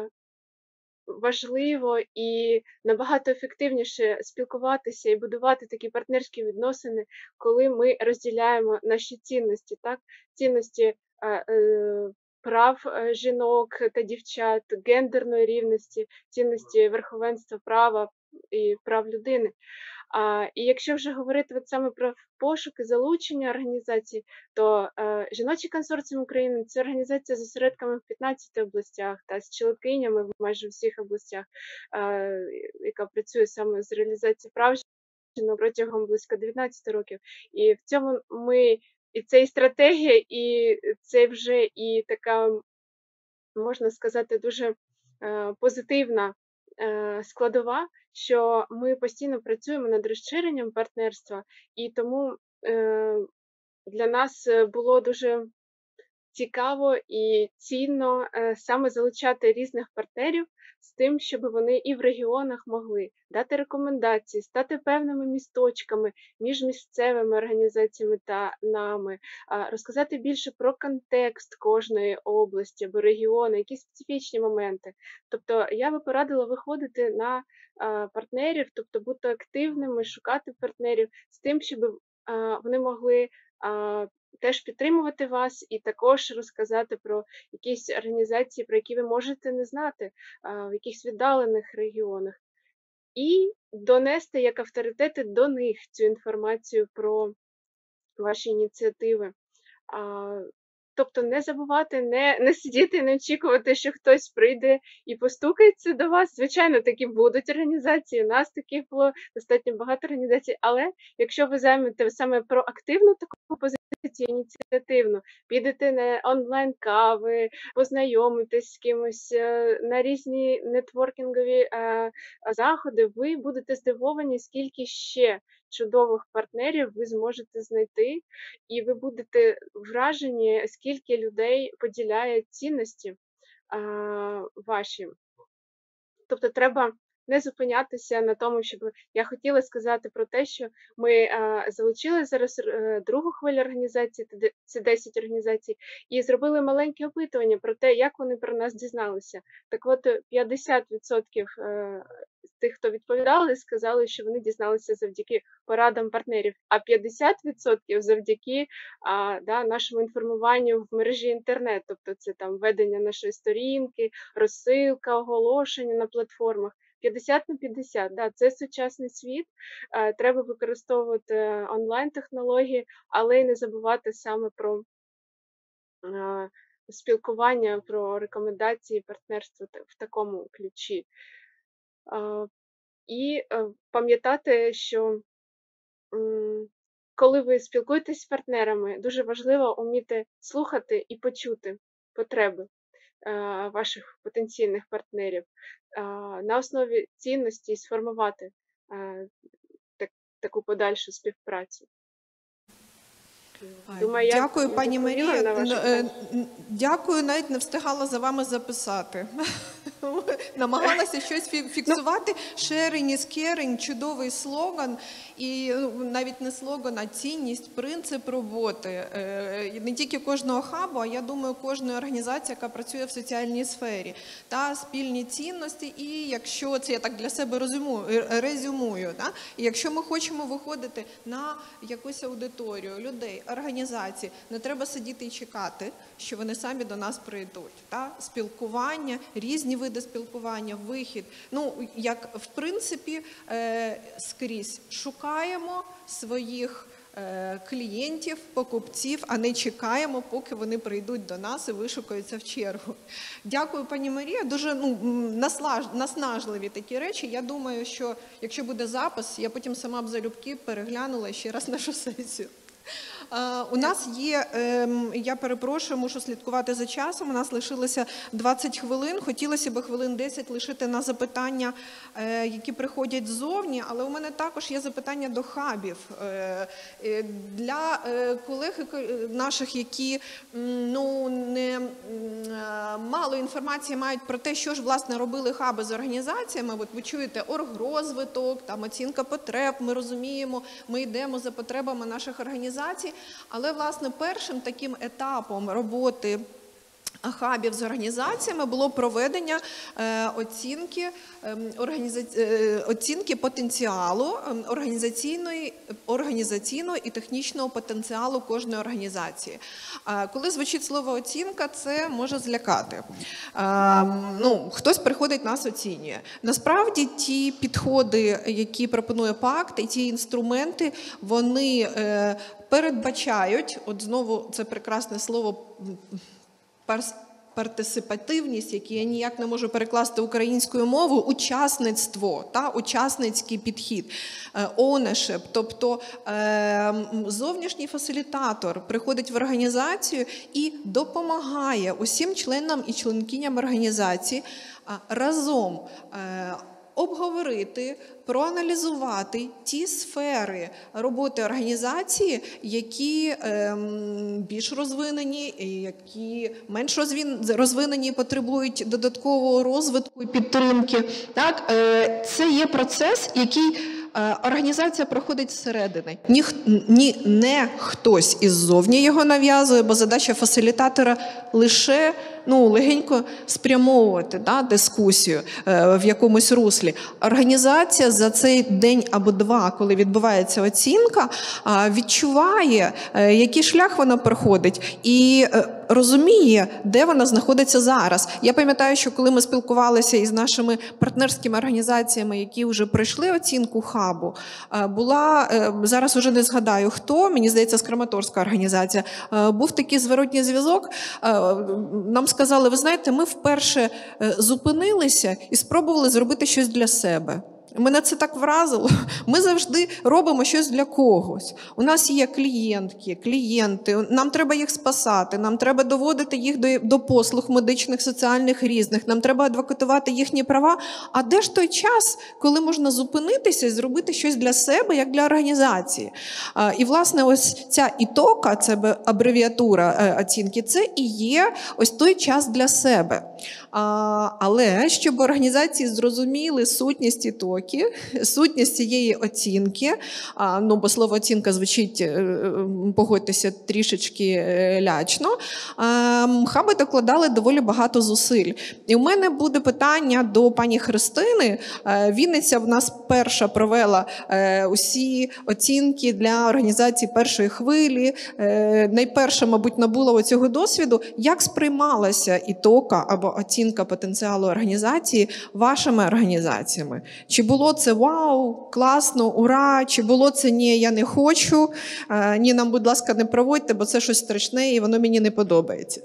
важливо і набагато ефективніше спілкуватися і будувати такі партнерські відносини, коли ми розділяємо наші цінності, так? Цінності е, е, прав жінок та дівчат, гендерної рівності, цінності верховенства права і прав людини. А, і якщо вже говорити от саме про пошук і залучення організацій, то е, жіночий консорціум України – це організація з осередками в п'ятнадцяти областях та з членкинями в майже всіх областях, е, яка працює саме з реалізації прав жінок протягом близько дев'ятнадцяти років. І в цьому ми, і це і стратегія, і це вже і така, можна сказати, дуже е, позитивна е, складова, що ми постійно працюємо над розширенням партнерства, і тому е, для нас було дуже цікаво і цінно е, саме залучати різних партнерів з тим, щоб вони і в регіонах могли дати рекомендації, стати певними місточками між місцевими організаціями та нами, е, розказати більше про контекст кожної області або регіону, якісь специфічні моменти. Тобто я би порадила виходити на е, партнерів, тобто бути активними, шукати партнерів з тим, щоб е, вони могли е, теж підтримувати вас і також розказати про якісь організації, про які ви можете не знати, в якихось віддалених регіонах. І донести як авторитети до них цю інформацію про ваші ініціативи. Тобто не забувати, не, не сидіти, не очікувати, що хтось прийде і постукається до вас. Звичайно, такі будуть організації, у нас таких було достатньо багато організацій, але якщо ви займете саме проактивну таку позицію, ініціативну, підете на онлайн-кави, познайомитесь з кимось, на різні нетворкінгові е, заходи, ви будете здивовані, скільки ще чудових партнерів ви зможете знайти, і ви будете вражені, скільки людей поділяє цінності е, ваші. Тобто треба не зупинятися на тому, щоб я хотіла сказати про те, що ми е, залучили зараз е, другу хвилю організації, це десять організацій, і зробили маленьке опитування про те, як вони про нас дізналися. Так от п'ятдесят відсотків е, тих, хто відповідали, сказали, що вони дізналися завдяки порадам партнерів, а п'ятдесят відсотків завдяки е, да, нашому інформуванню в мережі інтернет, тобто це там ведення нашої сторінки, розсилка, оголошення на платформах. п'ятдесят на п'ятдесят, да, це сучасний світ, е, треба використовувати онлайн-технології, але й не забувати саме про е, спілкування, про рекомендації, партнерство в такому ключі. Е, і е, пам'ятати, що м, коли ви спілкуєтесь з партнерами, дуже важливо вміти слухати і почути потреби ваших потенційних партнерів, на основі цінності сформувати так, таку подальшу співпрацю. Думаю, дякую, пані Марія. Дякую, навіть не встигала за вами записати. Намагалася щось фіксувати. Sharing is caring – чудовий слоган. І навіть не слоган, а цінність, принцип роботи. Не тільки кожного хабу, а я думаю, кожної організації, яка працює в соціальній сфері. Та спільні цінності. І якщо, це я так для себе резюмую, резюмую та? І якщо ми хочемо виходити на якусь аудиторію людей, організації, не треба сидіти і чекати, що вони самі до нас прийдуть. Та? Спілкування, різні види спілкування, вихід. Ну, як в принципі, е, скрізь шукаємо своїх клієнтів, покупців, а не чекаємо, поки вони прийдуть до нас і вишукаються в чергу. Дякую, пані Марія. Дуже ну, наснажливі такі речі. Я думаю, що якщо буде запис, я потім сама б залюбки переглянула ще раз нашу сесію. У нас є, я перепрошую, мушу слідкувати за часом, у нас лишилося двадцять хвилин, хотілося б хвилин десять лишити на запитання, які приходять ззовні, але у мене також є запитання до хабів. Для колег наших, які ну, не мало інформації мають про те, що ж власне робили хаби з організаціями, от ви чуєте оргрозвиток, там оцінка потреб, ми розуміємо, ми йдемо за потребами наших організацій. Але, власне, першим таким етапом роботи хабів з організаціями було проведення е, оцінки, е, організа... е, оцінки потенціалу е, організаційної, організаційного і технічного потенціалу кожної організації. Е, коли звучить слово оцінка, це може злякати. Е, ну, хтось приходить, нас оцінює. Насправді ті підходи, які пропонує пакт, і ті інструменти, вони е, передбачають, от знову це прекрасне слово, партисипативність, яку я ніяк не можу перекласти українською мовою, учасництво, та, учасницький підхід, ownership, тобто е, зовнішній фасилітатор приходить в організацію і допомагає усім членам і членкиням організації разом е, обговорити, проаналізувати ті сфери роботи організації, які е, більш розвинені, які менш розвинені, потребують додаткового розвитку і підтримки. Так, е, це є процес, який організація проходить зсередини. Ні, ні, не хтось іззовні його нав'язує, бо задача фасилітатора лише ну, легенько спрямовувати да, дискусію е, в якомусь руслі. Організація за цей день або два, коли відбувається оцінка, е, відчуває, е, який шлях вона проходить і е, розуміє, де вона знаходиться зараз. Я пам'ятаю, що коли ми спілкувалися із нашими партнерськими організаціями, які вже пройшли оцінку хабу, е, була, е, зараз вже не згадаю хто, мені здається, з Краматорська організація, е, був такий зворотній зв'язок, е, нам сказали, ви знаєте, ми вперше зупинилися і спробували зробити щось для себе. Мене це так вразило. Ми завжди робимо щось для когось. У нас є клієнтки, клієнти, нам треба їх спасати, нам треба доводити їх до, до послуг медичних, соціальних, різних, нам треба адвокатувати їхні права. А де ж той час, коли можна зупинитися і зробити щось для себе, як для організації? І, власне, ось ця ітока, це абревіатура оцінки, це і є ось той час для себе. Але, щоб організації зрозуміли сутність ітоки, сутність цієї оцінки, ну, бо слово оцінка звучить, погодьтеся, трішечки лячно, хаби докладали доволі багато зусиль. І у мене буде питання до пані Христини. Вінниця в нас перша провела усі оцінки для організації першої хвилі. Найперша, мабуть, набула цього досвіду. Як сприймалася ітока або оцінка потенціалу організації вашими організаціями? Чи було це вау, класно, ура, чи було це ні, я не хочу, ні, нам, будь ласка, не проводьте, бо це щось страшне і воно мені не подобається.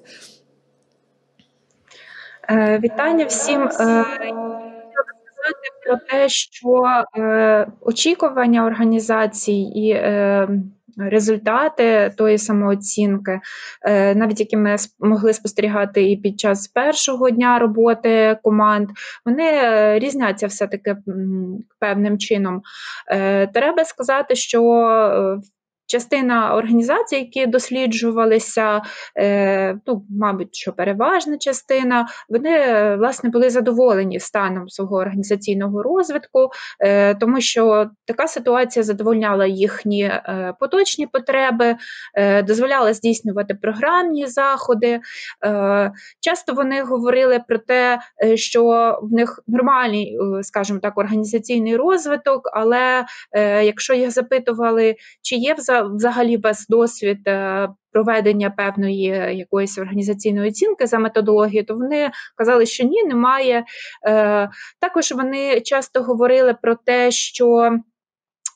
Вітання всім. Хочу сказати про те, що очікування організацій і результати тої самооцінки, навіть які ми могли спостерігати і під час першого дня роботи команд, вони різняться все-таки певним чином. Треба сказати, що частина організацій, які досліджувалися, ну, мабуть, що переважна частина, вони, власне, були задоволені станом свого організаційного розвитку, тому що така ситуація задовольняла їхні поточні потреби, дозволяла здійснювати програмні заходи. Часто вони говорили про те, що в них нормальний, скажімо так, організаційний розвиток, але якщо їх запитували, чи є взагалі у вас досвід проведення певної якоїсь організаційної оцінки за методологією, то вони казали, що ні, немає. Також вони часто говорили про те, що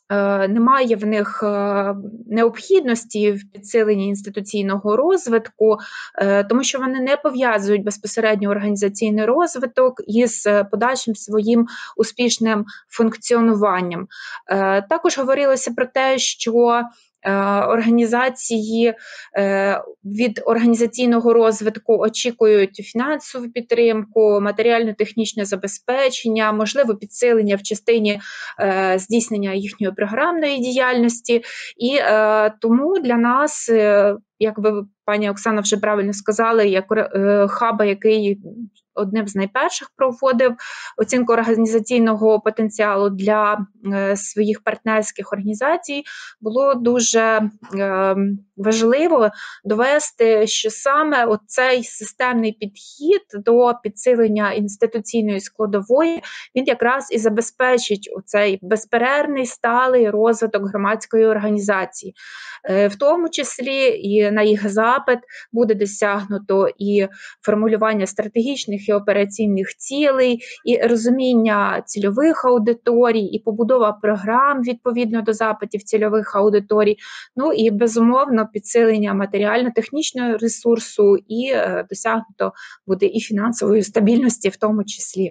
немає в них необхідності в підсиленні інституційного розвитку, тому що вони не пов'язують безпосередньо організаційний розвиток із подальшим своїм успішним функціонуванням. Також говорилося про те, що організації від організаційного розвитку очікують фінансову підтримку, матеріально-технічне забезпечення, можливо, підсилення в частині здійснення їхньої програмної діяльності. І тому для нас, як ви, пані Оксана, вже правильно сказали, як хаба, який одним з найперших проводив оцінку організаційного потенціалу для е, своїх партнерських організацій, було дуже е, важливо довести, що саме оцей системний підхід до підсилення інституційної складової, він якраз і забезпечить оцей безперервний сталий розвиток громадської організації. Е, в тому числі і на їх запит буде досягнуто і формулювання стратегічних і операційних цілей, і розуміння цільових аудиторій, і побудова програм відповідно до запитів цільових аудиторій, ну і, безумовно, підсилення матеріально-технічного ресурсу, і е, досягнуто буде і фінансової стабільності в тому числі.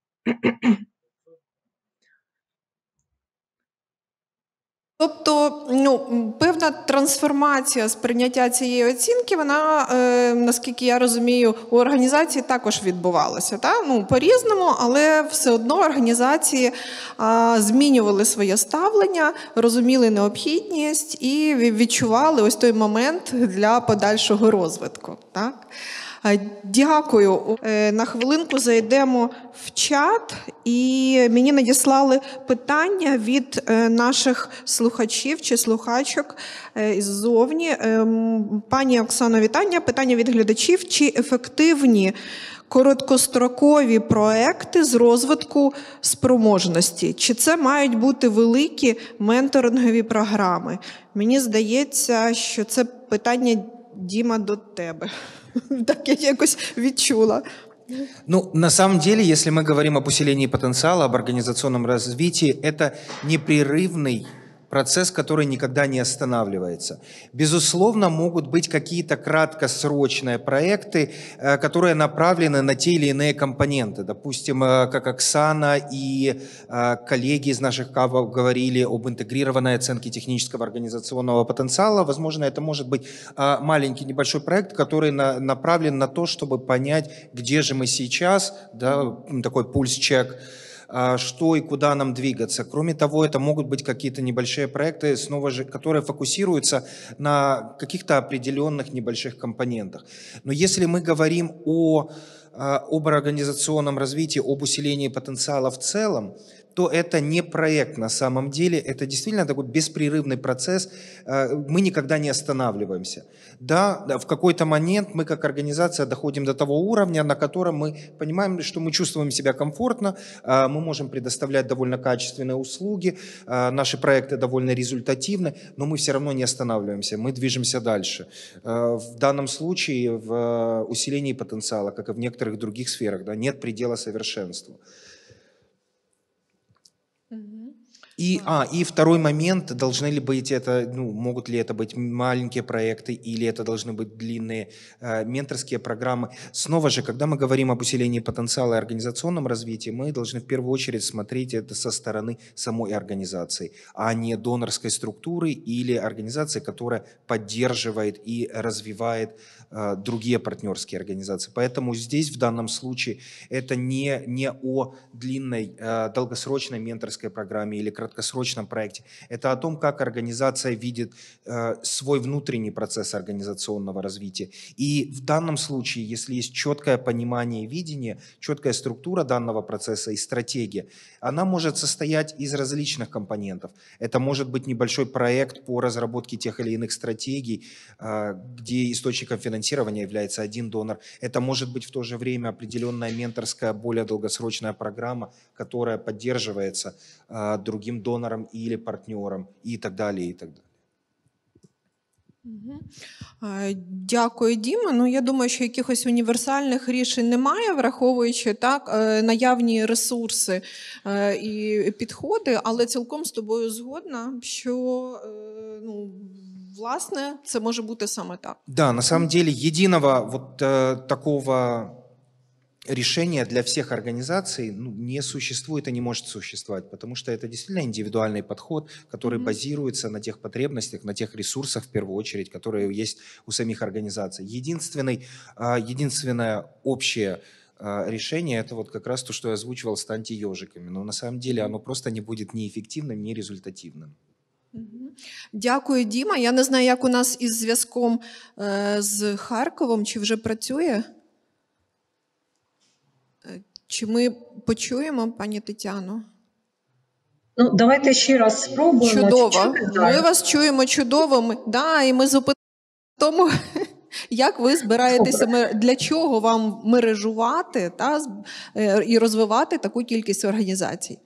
Тобто, ну, певна трансформація з прийняття цієї оцінки, вона, е, наскільки я розумію, у організації також відбувалася. Та? Ну, по-різному, але все одно організації е, змінювали своє ставлення, розуміли необхідність і відчували ось той момент для подальшого розвитку. Так? Дякую. На хвилинку зайдемо в чат, і мені надіслали питання від наших слухачів чи слухачок ззовні. Пані Оксано, вітання. Питання від глядачів. Чи ефективні короткострокові проекти з розвитку спроможності? Чи це мають бути великі менторингові програми? Мені здається, що це питання, Діма, до тебе. Так я якось відчула. Ну, на самом деле, если мы говорим об усилении потенциала, об организационном развитии, это непрерывный процесс, который никогда не останавливается. Безусловно, могут быть какие-то краткосрочные проекты, которые направлены на те или иные компоненты. Допустим, как Оксана и коллеги из наших кабов говорили об интегрированной оценке технического организационного потенциала. Возможно, это может быть маленький небольшой проект, который направлен на то, чтобы понять, где же мы сейчас, да, такой пульс-чек, что и куда нам двигаться. Кроме того, это могут быть какие-то небольшие проекты, снова же, которые фокусируются на каких-то определенных небольших компонентах. Но если мы говорим о, об организационном развитии, об усилении потенциала в целом, то это не проект на самом деле, это действительно такой беспрерывный процесс, мы никогда не останавливаемся. Да, в какой-то момент мы как организация доходим до того уровня, на котором мы понимаем, что мы чувствуем себя комфортно, мы можем предоставлять довольно качественные услуги, наши проекты довольно результативны, но мы все равно не останавливаемся, мы движемся дальше. В данном случае в усилении потенциала, как и в некоторых других сферах, да, нет предела совершенству. И, а, и второй момент, должны ли быть это, ну, могут ли это быть маленькие проекты или это должны быть длинные э, менторские программы. Снова же, когда мы говорим об усилении потенциала и организационном развитии, мы должны в первую очередь смотреть это со стороны самой организации, а не донорской структуры или организации, которая поддерживает и развивает э, другие партнерские организации. Поэтому здесь в данном случае это не, не о длинной, э, долгосрочной менторской программе или краткосрочном проекте. Это о том, как организация видит э, свой внутренний процесс организационного развития. И в данном случае, если есть четкое понимание и видение, четкая структура данного процесса и стратегия, она может состоять из различных компонентов. Это может быть небольшой проект по разработке тех или иных стратегий, э, где источником финансирования является один донор. Это может быть в то же время определенная менторская, более долгосрочная программа, которая поддерживается э, другим донором или партнером и так далее, и так далее. Дякую, Діма. Ну, я думаю, що якихось універсальних рішень немає, враховуючи так наявні ресурси і підходи, але цілком з тобою згодна, що ну, власне це може бути саме так. Да, на самом деле единого вот э, такого решения для всех организаций ну, не существует и не может существовать, потому что это действительно индивидуальный подход, который mm-hmm. базируется на тех потребностях, на тех ресурсах, в первую очередь, которые есть у самих организаций. Единственный, единственное общее решение – это вот как раз то, что я озвучивал, станьте ежиками. Но на самом деле оно просто не будет ни эффективным, ни результативным. Дякую, Діма. Я не знаю, як у нас із зв'язком з Харковом, чи вже працює? Чи ми почуємо, пані Тетяно? Ну, давайте ще раз спробуємо. Чудово. Ми вас чуємо чудово. Ми, да, і ми зупинимо тому, як ви збираєтеся, Добре. для чого вам мережувати та, і розвивати таку кількість організацій?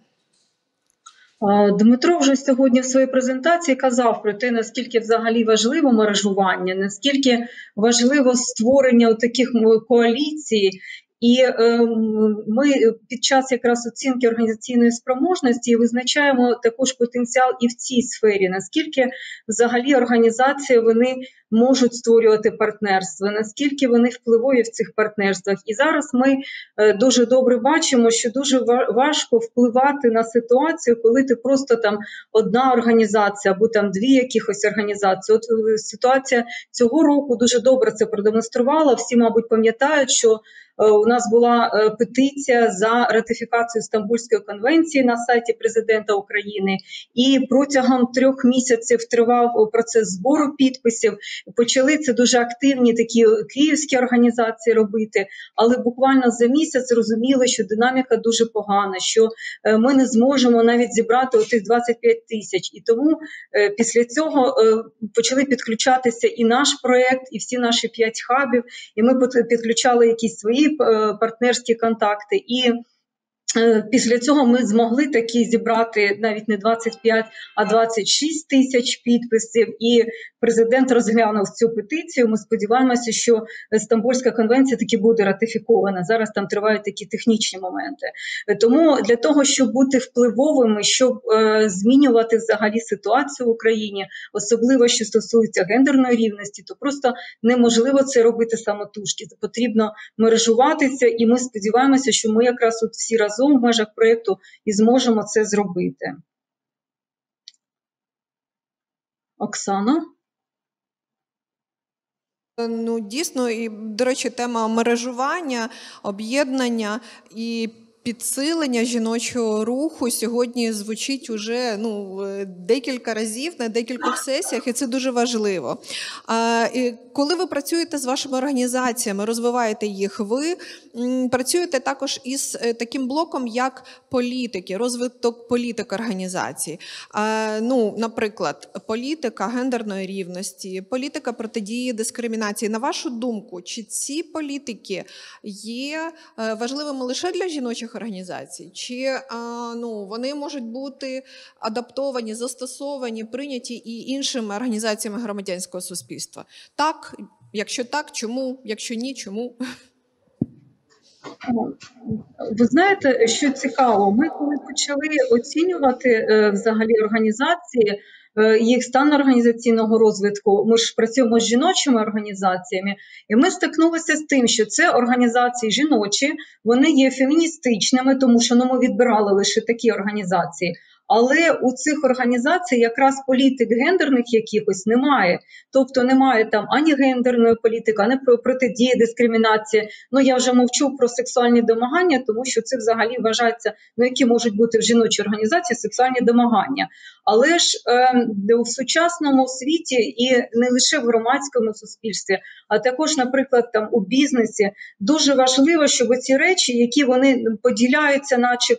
Дмитро вже сьогодні в своїй презентації казав про те, наскільки взагалі важливо мережування, наскільки важливо створення таких коаліцій. І е, ми під час якраз оцінки організаційної спроможності визначаємо також потенціал і в цій сфері, наскільки взагалі організації вони можуть створювати партнерства, наскільки вони впливові в цих партнерствах. І зараз ми е, дуже добре бачимо, що дуже важко впливати на ситуацію, коли ти просто там одна організація або там дві якихось організації. От ситуація цього року дуже добре це продемонструвала. Всі, мабуть, пам'ятають, що у нас була петиція за ратифікацію Стамбульської конвенції на сайті президента України, і протягом трьох місяців тривав процес збору підписів. Почали це дуже активні такі київські організації робити, але буквально за місяць розуміли, що динаміка дуже погана, що ми не зможемо навіть зібрати отих двадцять п'ять тисяч. І тому після цього почали підключатися і наш проєкт, і всі наші п'ять хабів, і ми підключали якісь свої партнерські контакти. І після цього ми змогли таки зібрати навіть не двадцять п'ять, а двадцять шість тисяч підписів. І президент розглянув цю петицію. Ми сподіваємося, що Стамбульська конвенція таки буде ратифікована. Зараз там тривають такі технічні моменти. Тому для того, щоб бути впливовими, щоб е, змінювати взагалі ситуацію в Україні, особливо що стосується гендерної рівності, то просто неможливо це робити самотужки. Потрібно мережуватися, і ми сподіваємося, що ми якраз от всі разом в межах проєкту і зможемо це зробити. Оксана? Ну, дійсно, і, до речі, тема мережування, об'єднання і підсилення жіночого руху сьогодні звучить уже ну, декілька разів на декількох сесіях, і це дуже важливо. А, і коли ви працюєте з вашими організаціями, розвиваєте їх, ви м, працюєте також із таким блоком, як політики, розвиток політик організацій. А, ну, наприклад, політика гендерної рівності, політика протидії дискримінації. На вашу думку, чи ці політики є важливими лише для жіночих організацій, чи а, ну, вони можуть бути адаптовані, застосовані, прийняті і іншими організаціями громадянського суспільства? Так? Якщо так, чому? Якщо ні, чому? Ви знаєте, що цікаво, ми коли почали оцінювати е, взагалі організації, їх стан організаційного розвитку, ми ж працюємо з жіночими організаціями, і ми стикнулися з тим, що це організації жіночі, вони є феміністичними, тому що ну, ми відбирали лише такі організації. Але у цих організацій якраз політик гендерних якихось немає. Тобто немає там ані гендерної політики, ані протидії дискримінації. Ну я вже мовчу про сексуальні домагання, тому що це взагалі вважається, ну які можуть бути в жіночій організації сексуальні домагання. Але ж е, в сучасному світі і не лише в громадському суспільстві, а також, наприклад, там у бізнесі дуже важливо, щоб ці речі, які вони поділяються начебто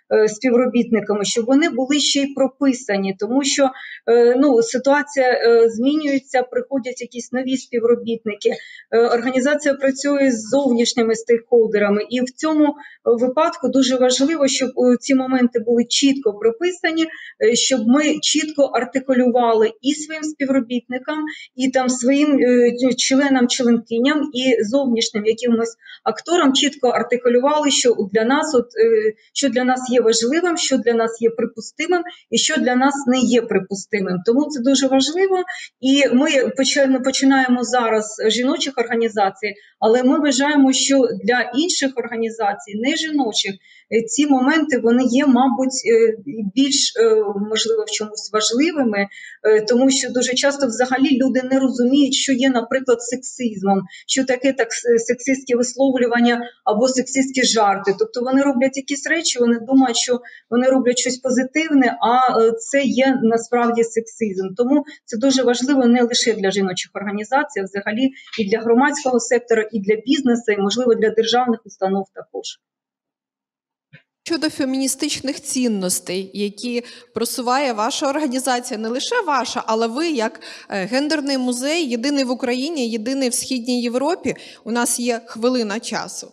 співробітниками, щоб вони були ще й прописані, тому що ну, ситуація змінюється, приходять якісь нові співробітники, організація працює з зовнішніми стейкхолдерами, і в цьому випадку дуже важливо, щоб ці моменти були чітко прописані, щоб ми чітко артикулювали і своїм співробітникам, і там своїм членам, членкиням, і зовнішнім якимось акторам чітко артикулювали, що для нас, от, що для нас є важливим, що для нас є припустимим, і що для нас не є припустимим. Тому це дуже важливо, і ми починаємо зараз з жіночих організацій, але ми вважаємо, що для інших організацій, не жіночих, ці моменти, вони є, мабуть, більш, можливо, в чомусь важливими, тому що дуже часто взагалі люди не розуміють, що є, наприклад, сексизмом, що таке так сексистські висловлювання або сексистські жарти. Тобто вони роблять якісь речі, вони думають, що вони роблять щось позитивне, а це є насправді сексизм. Тому це дуже важливо не лише для жіночих організацій, а взагалі і для громадського сектора, і для бізнесу, і, можливо, для державних установ також. Щодо феміністичних цінностей, які просуває ваша організація, не лише ваша, але ви, як гендерний музей, єдиний в Україні, єдиний в Східній Європі, у нас є хвилина часу.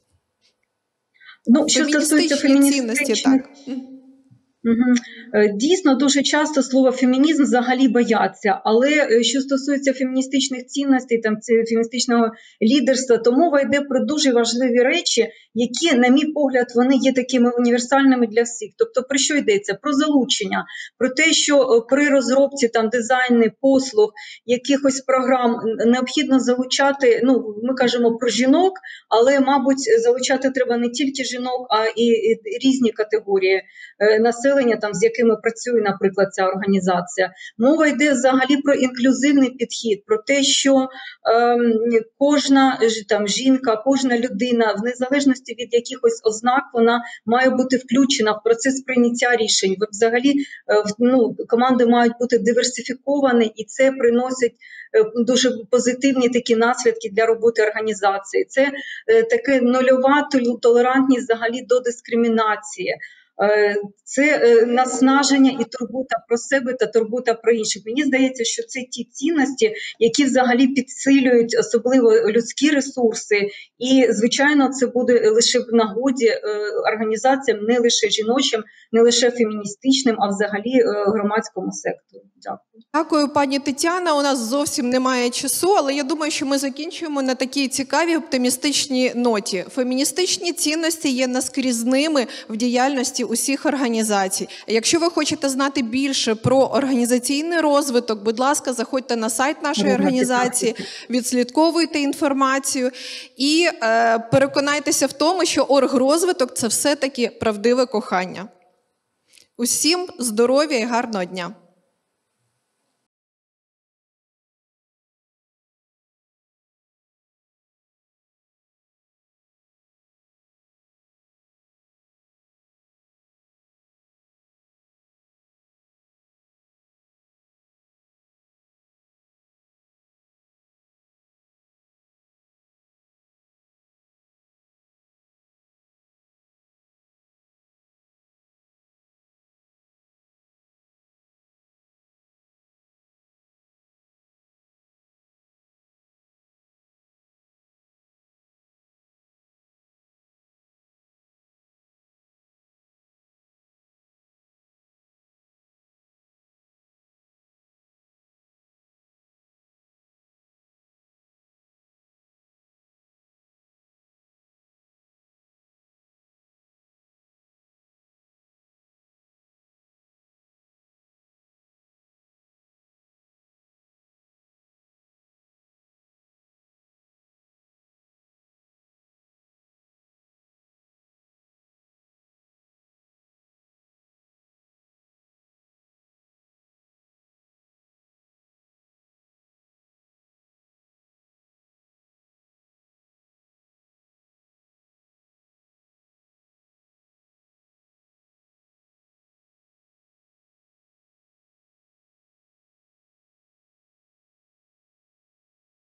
Ну, що стосується феміністичних так. Угу. Дійсно, дуже часто слово фемінізм взагалі бояться, але що стосується феміністичних цінностей, там, феміністичного лідерства, то мова йде про дуже важливі речі, які, на мій погляд, вони є такими універсальними для всіх. Тобто, про що йдеться? Про залучення, про те, що при розробці там, дизайну, послуг, якихось програм необхідно залучати, ну, ми кажемо про жінок, але, мабуть, залучати треба не тільки жінок, а і, і різні категорії населення, там, з якими працює, наприклад, ця організація. Мова йде взагалі про інклюзивний підхід, про те, що ем, кожна там, жінка, кожна людина, в незалежності від якихось ознак, вона має бути включена в процес прийняття рішень. Взагалі, ну, команди мають бути диверсифіковані, і це приносить дуже позитивні такі наслідки для роботи організації. Це е, таке нульова толерантність взагалі до дискримінації. Це наснаження і турбота про себе та турбота про інших. Мені здається, що це ті цінності, які взагалі підсилюють особливо людські ресурси. І, звичайно, це буде лише в нагоді організаціям, не лише жіночим, не лише феміністичним, а взагалі громадському сектору. Дякую. Дякую, пані Тетяна. У нас зовсім немає часу, але я думаю, що ми закінчуємо на такій цікавій оптимістичній ноті. Феміністичні цінності є наскрізними в діяльності усіх організацій. Якщо ви хочете знати більше про організаційний розвиток, будь ласка, заходьте на сайт нашої організації, відслідковуйте інформацію і е, переконайтеся в тому, що оргрозвиток – це все-таки правдиве кохання. Усім здоров'я і гарного дня!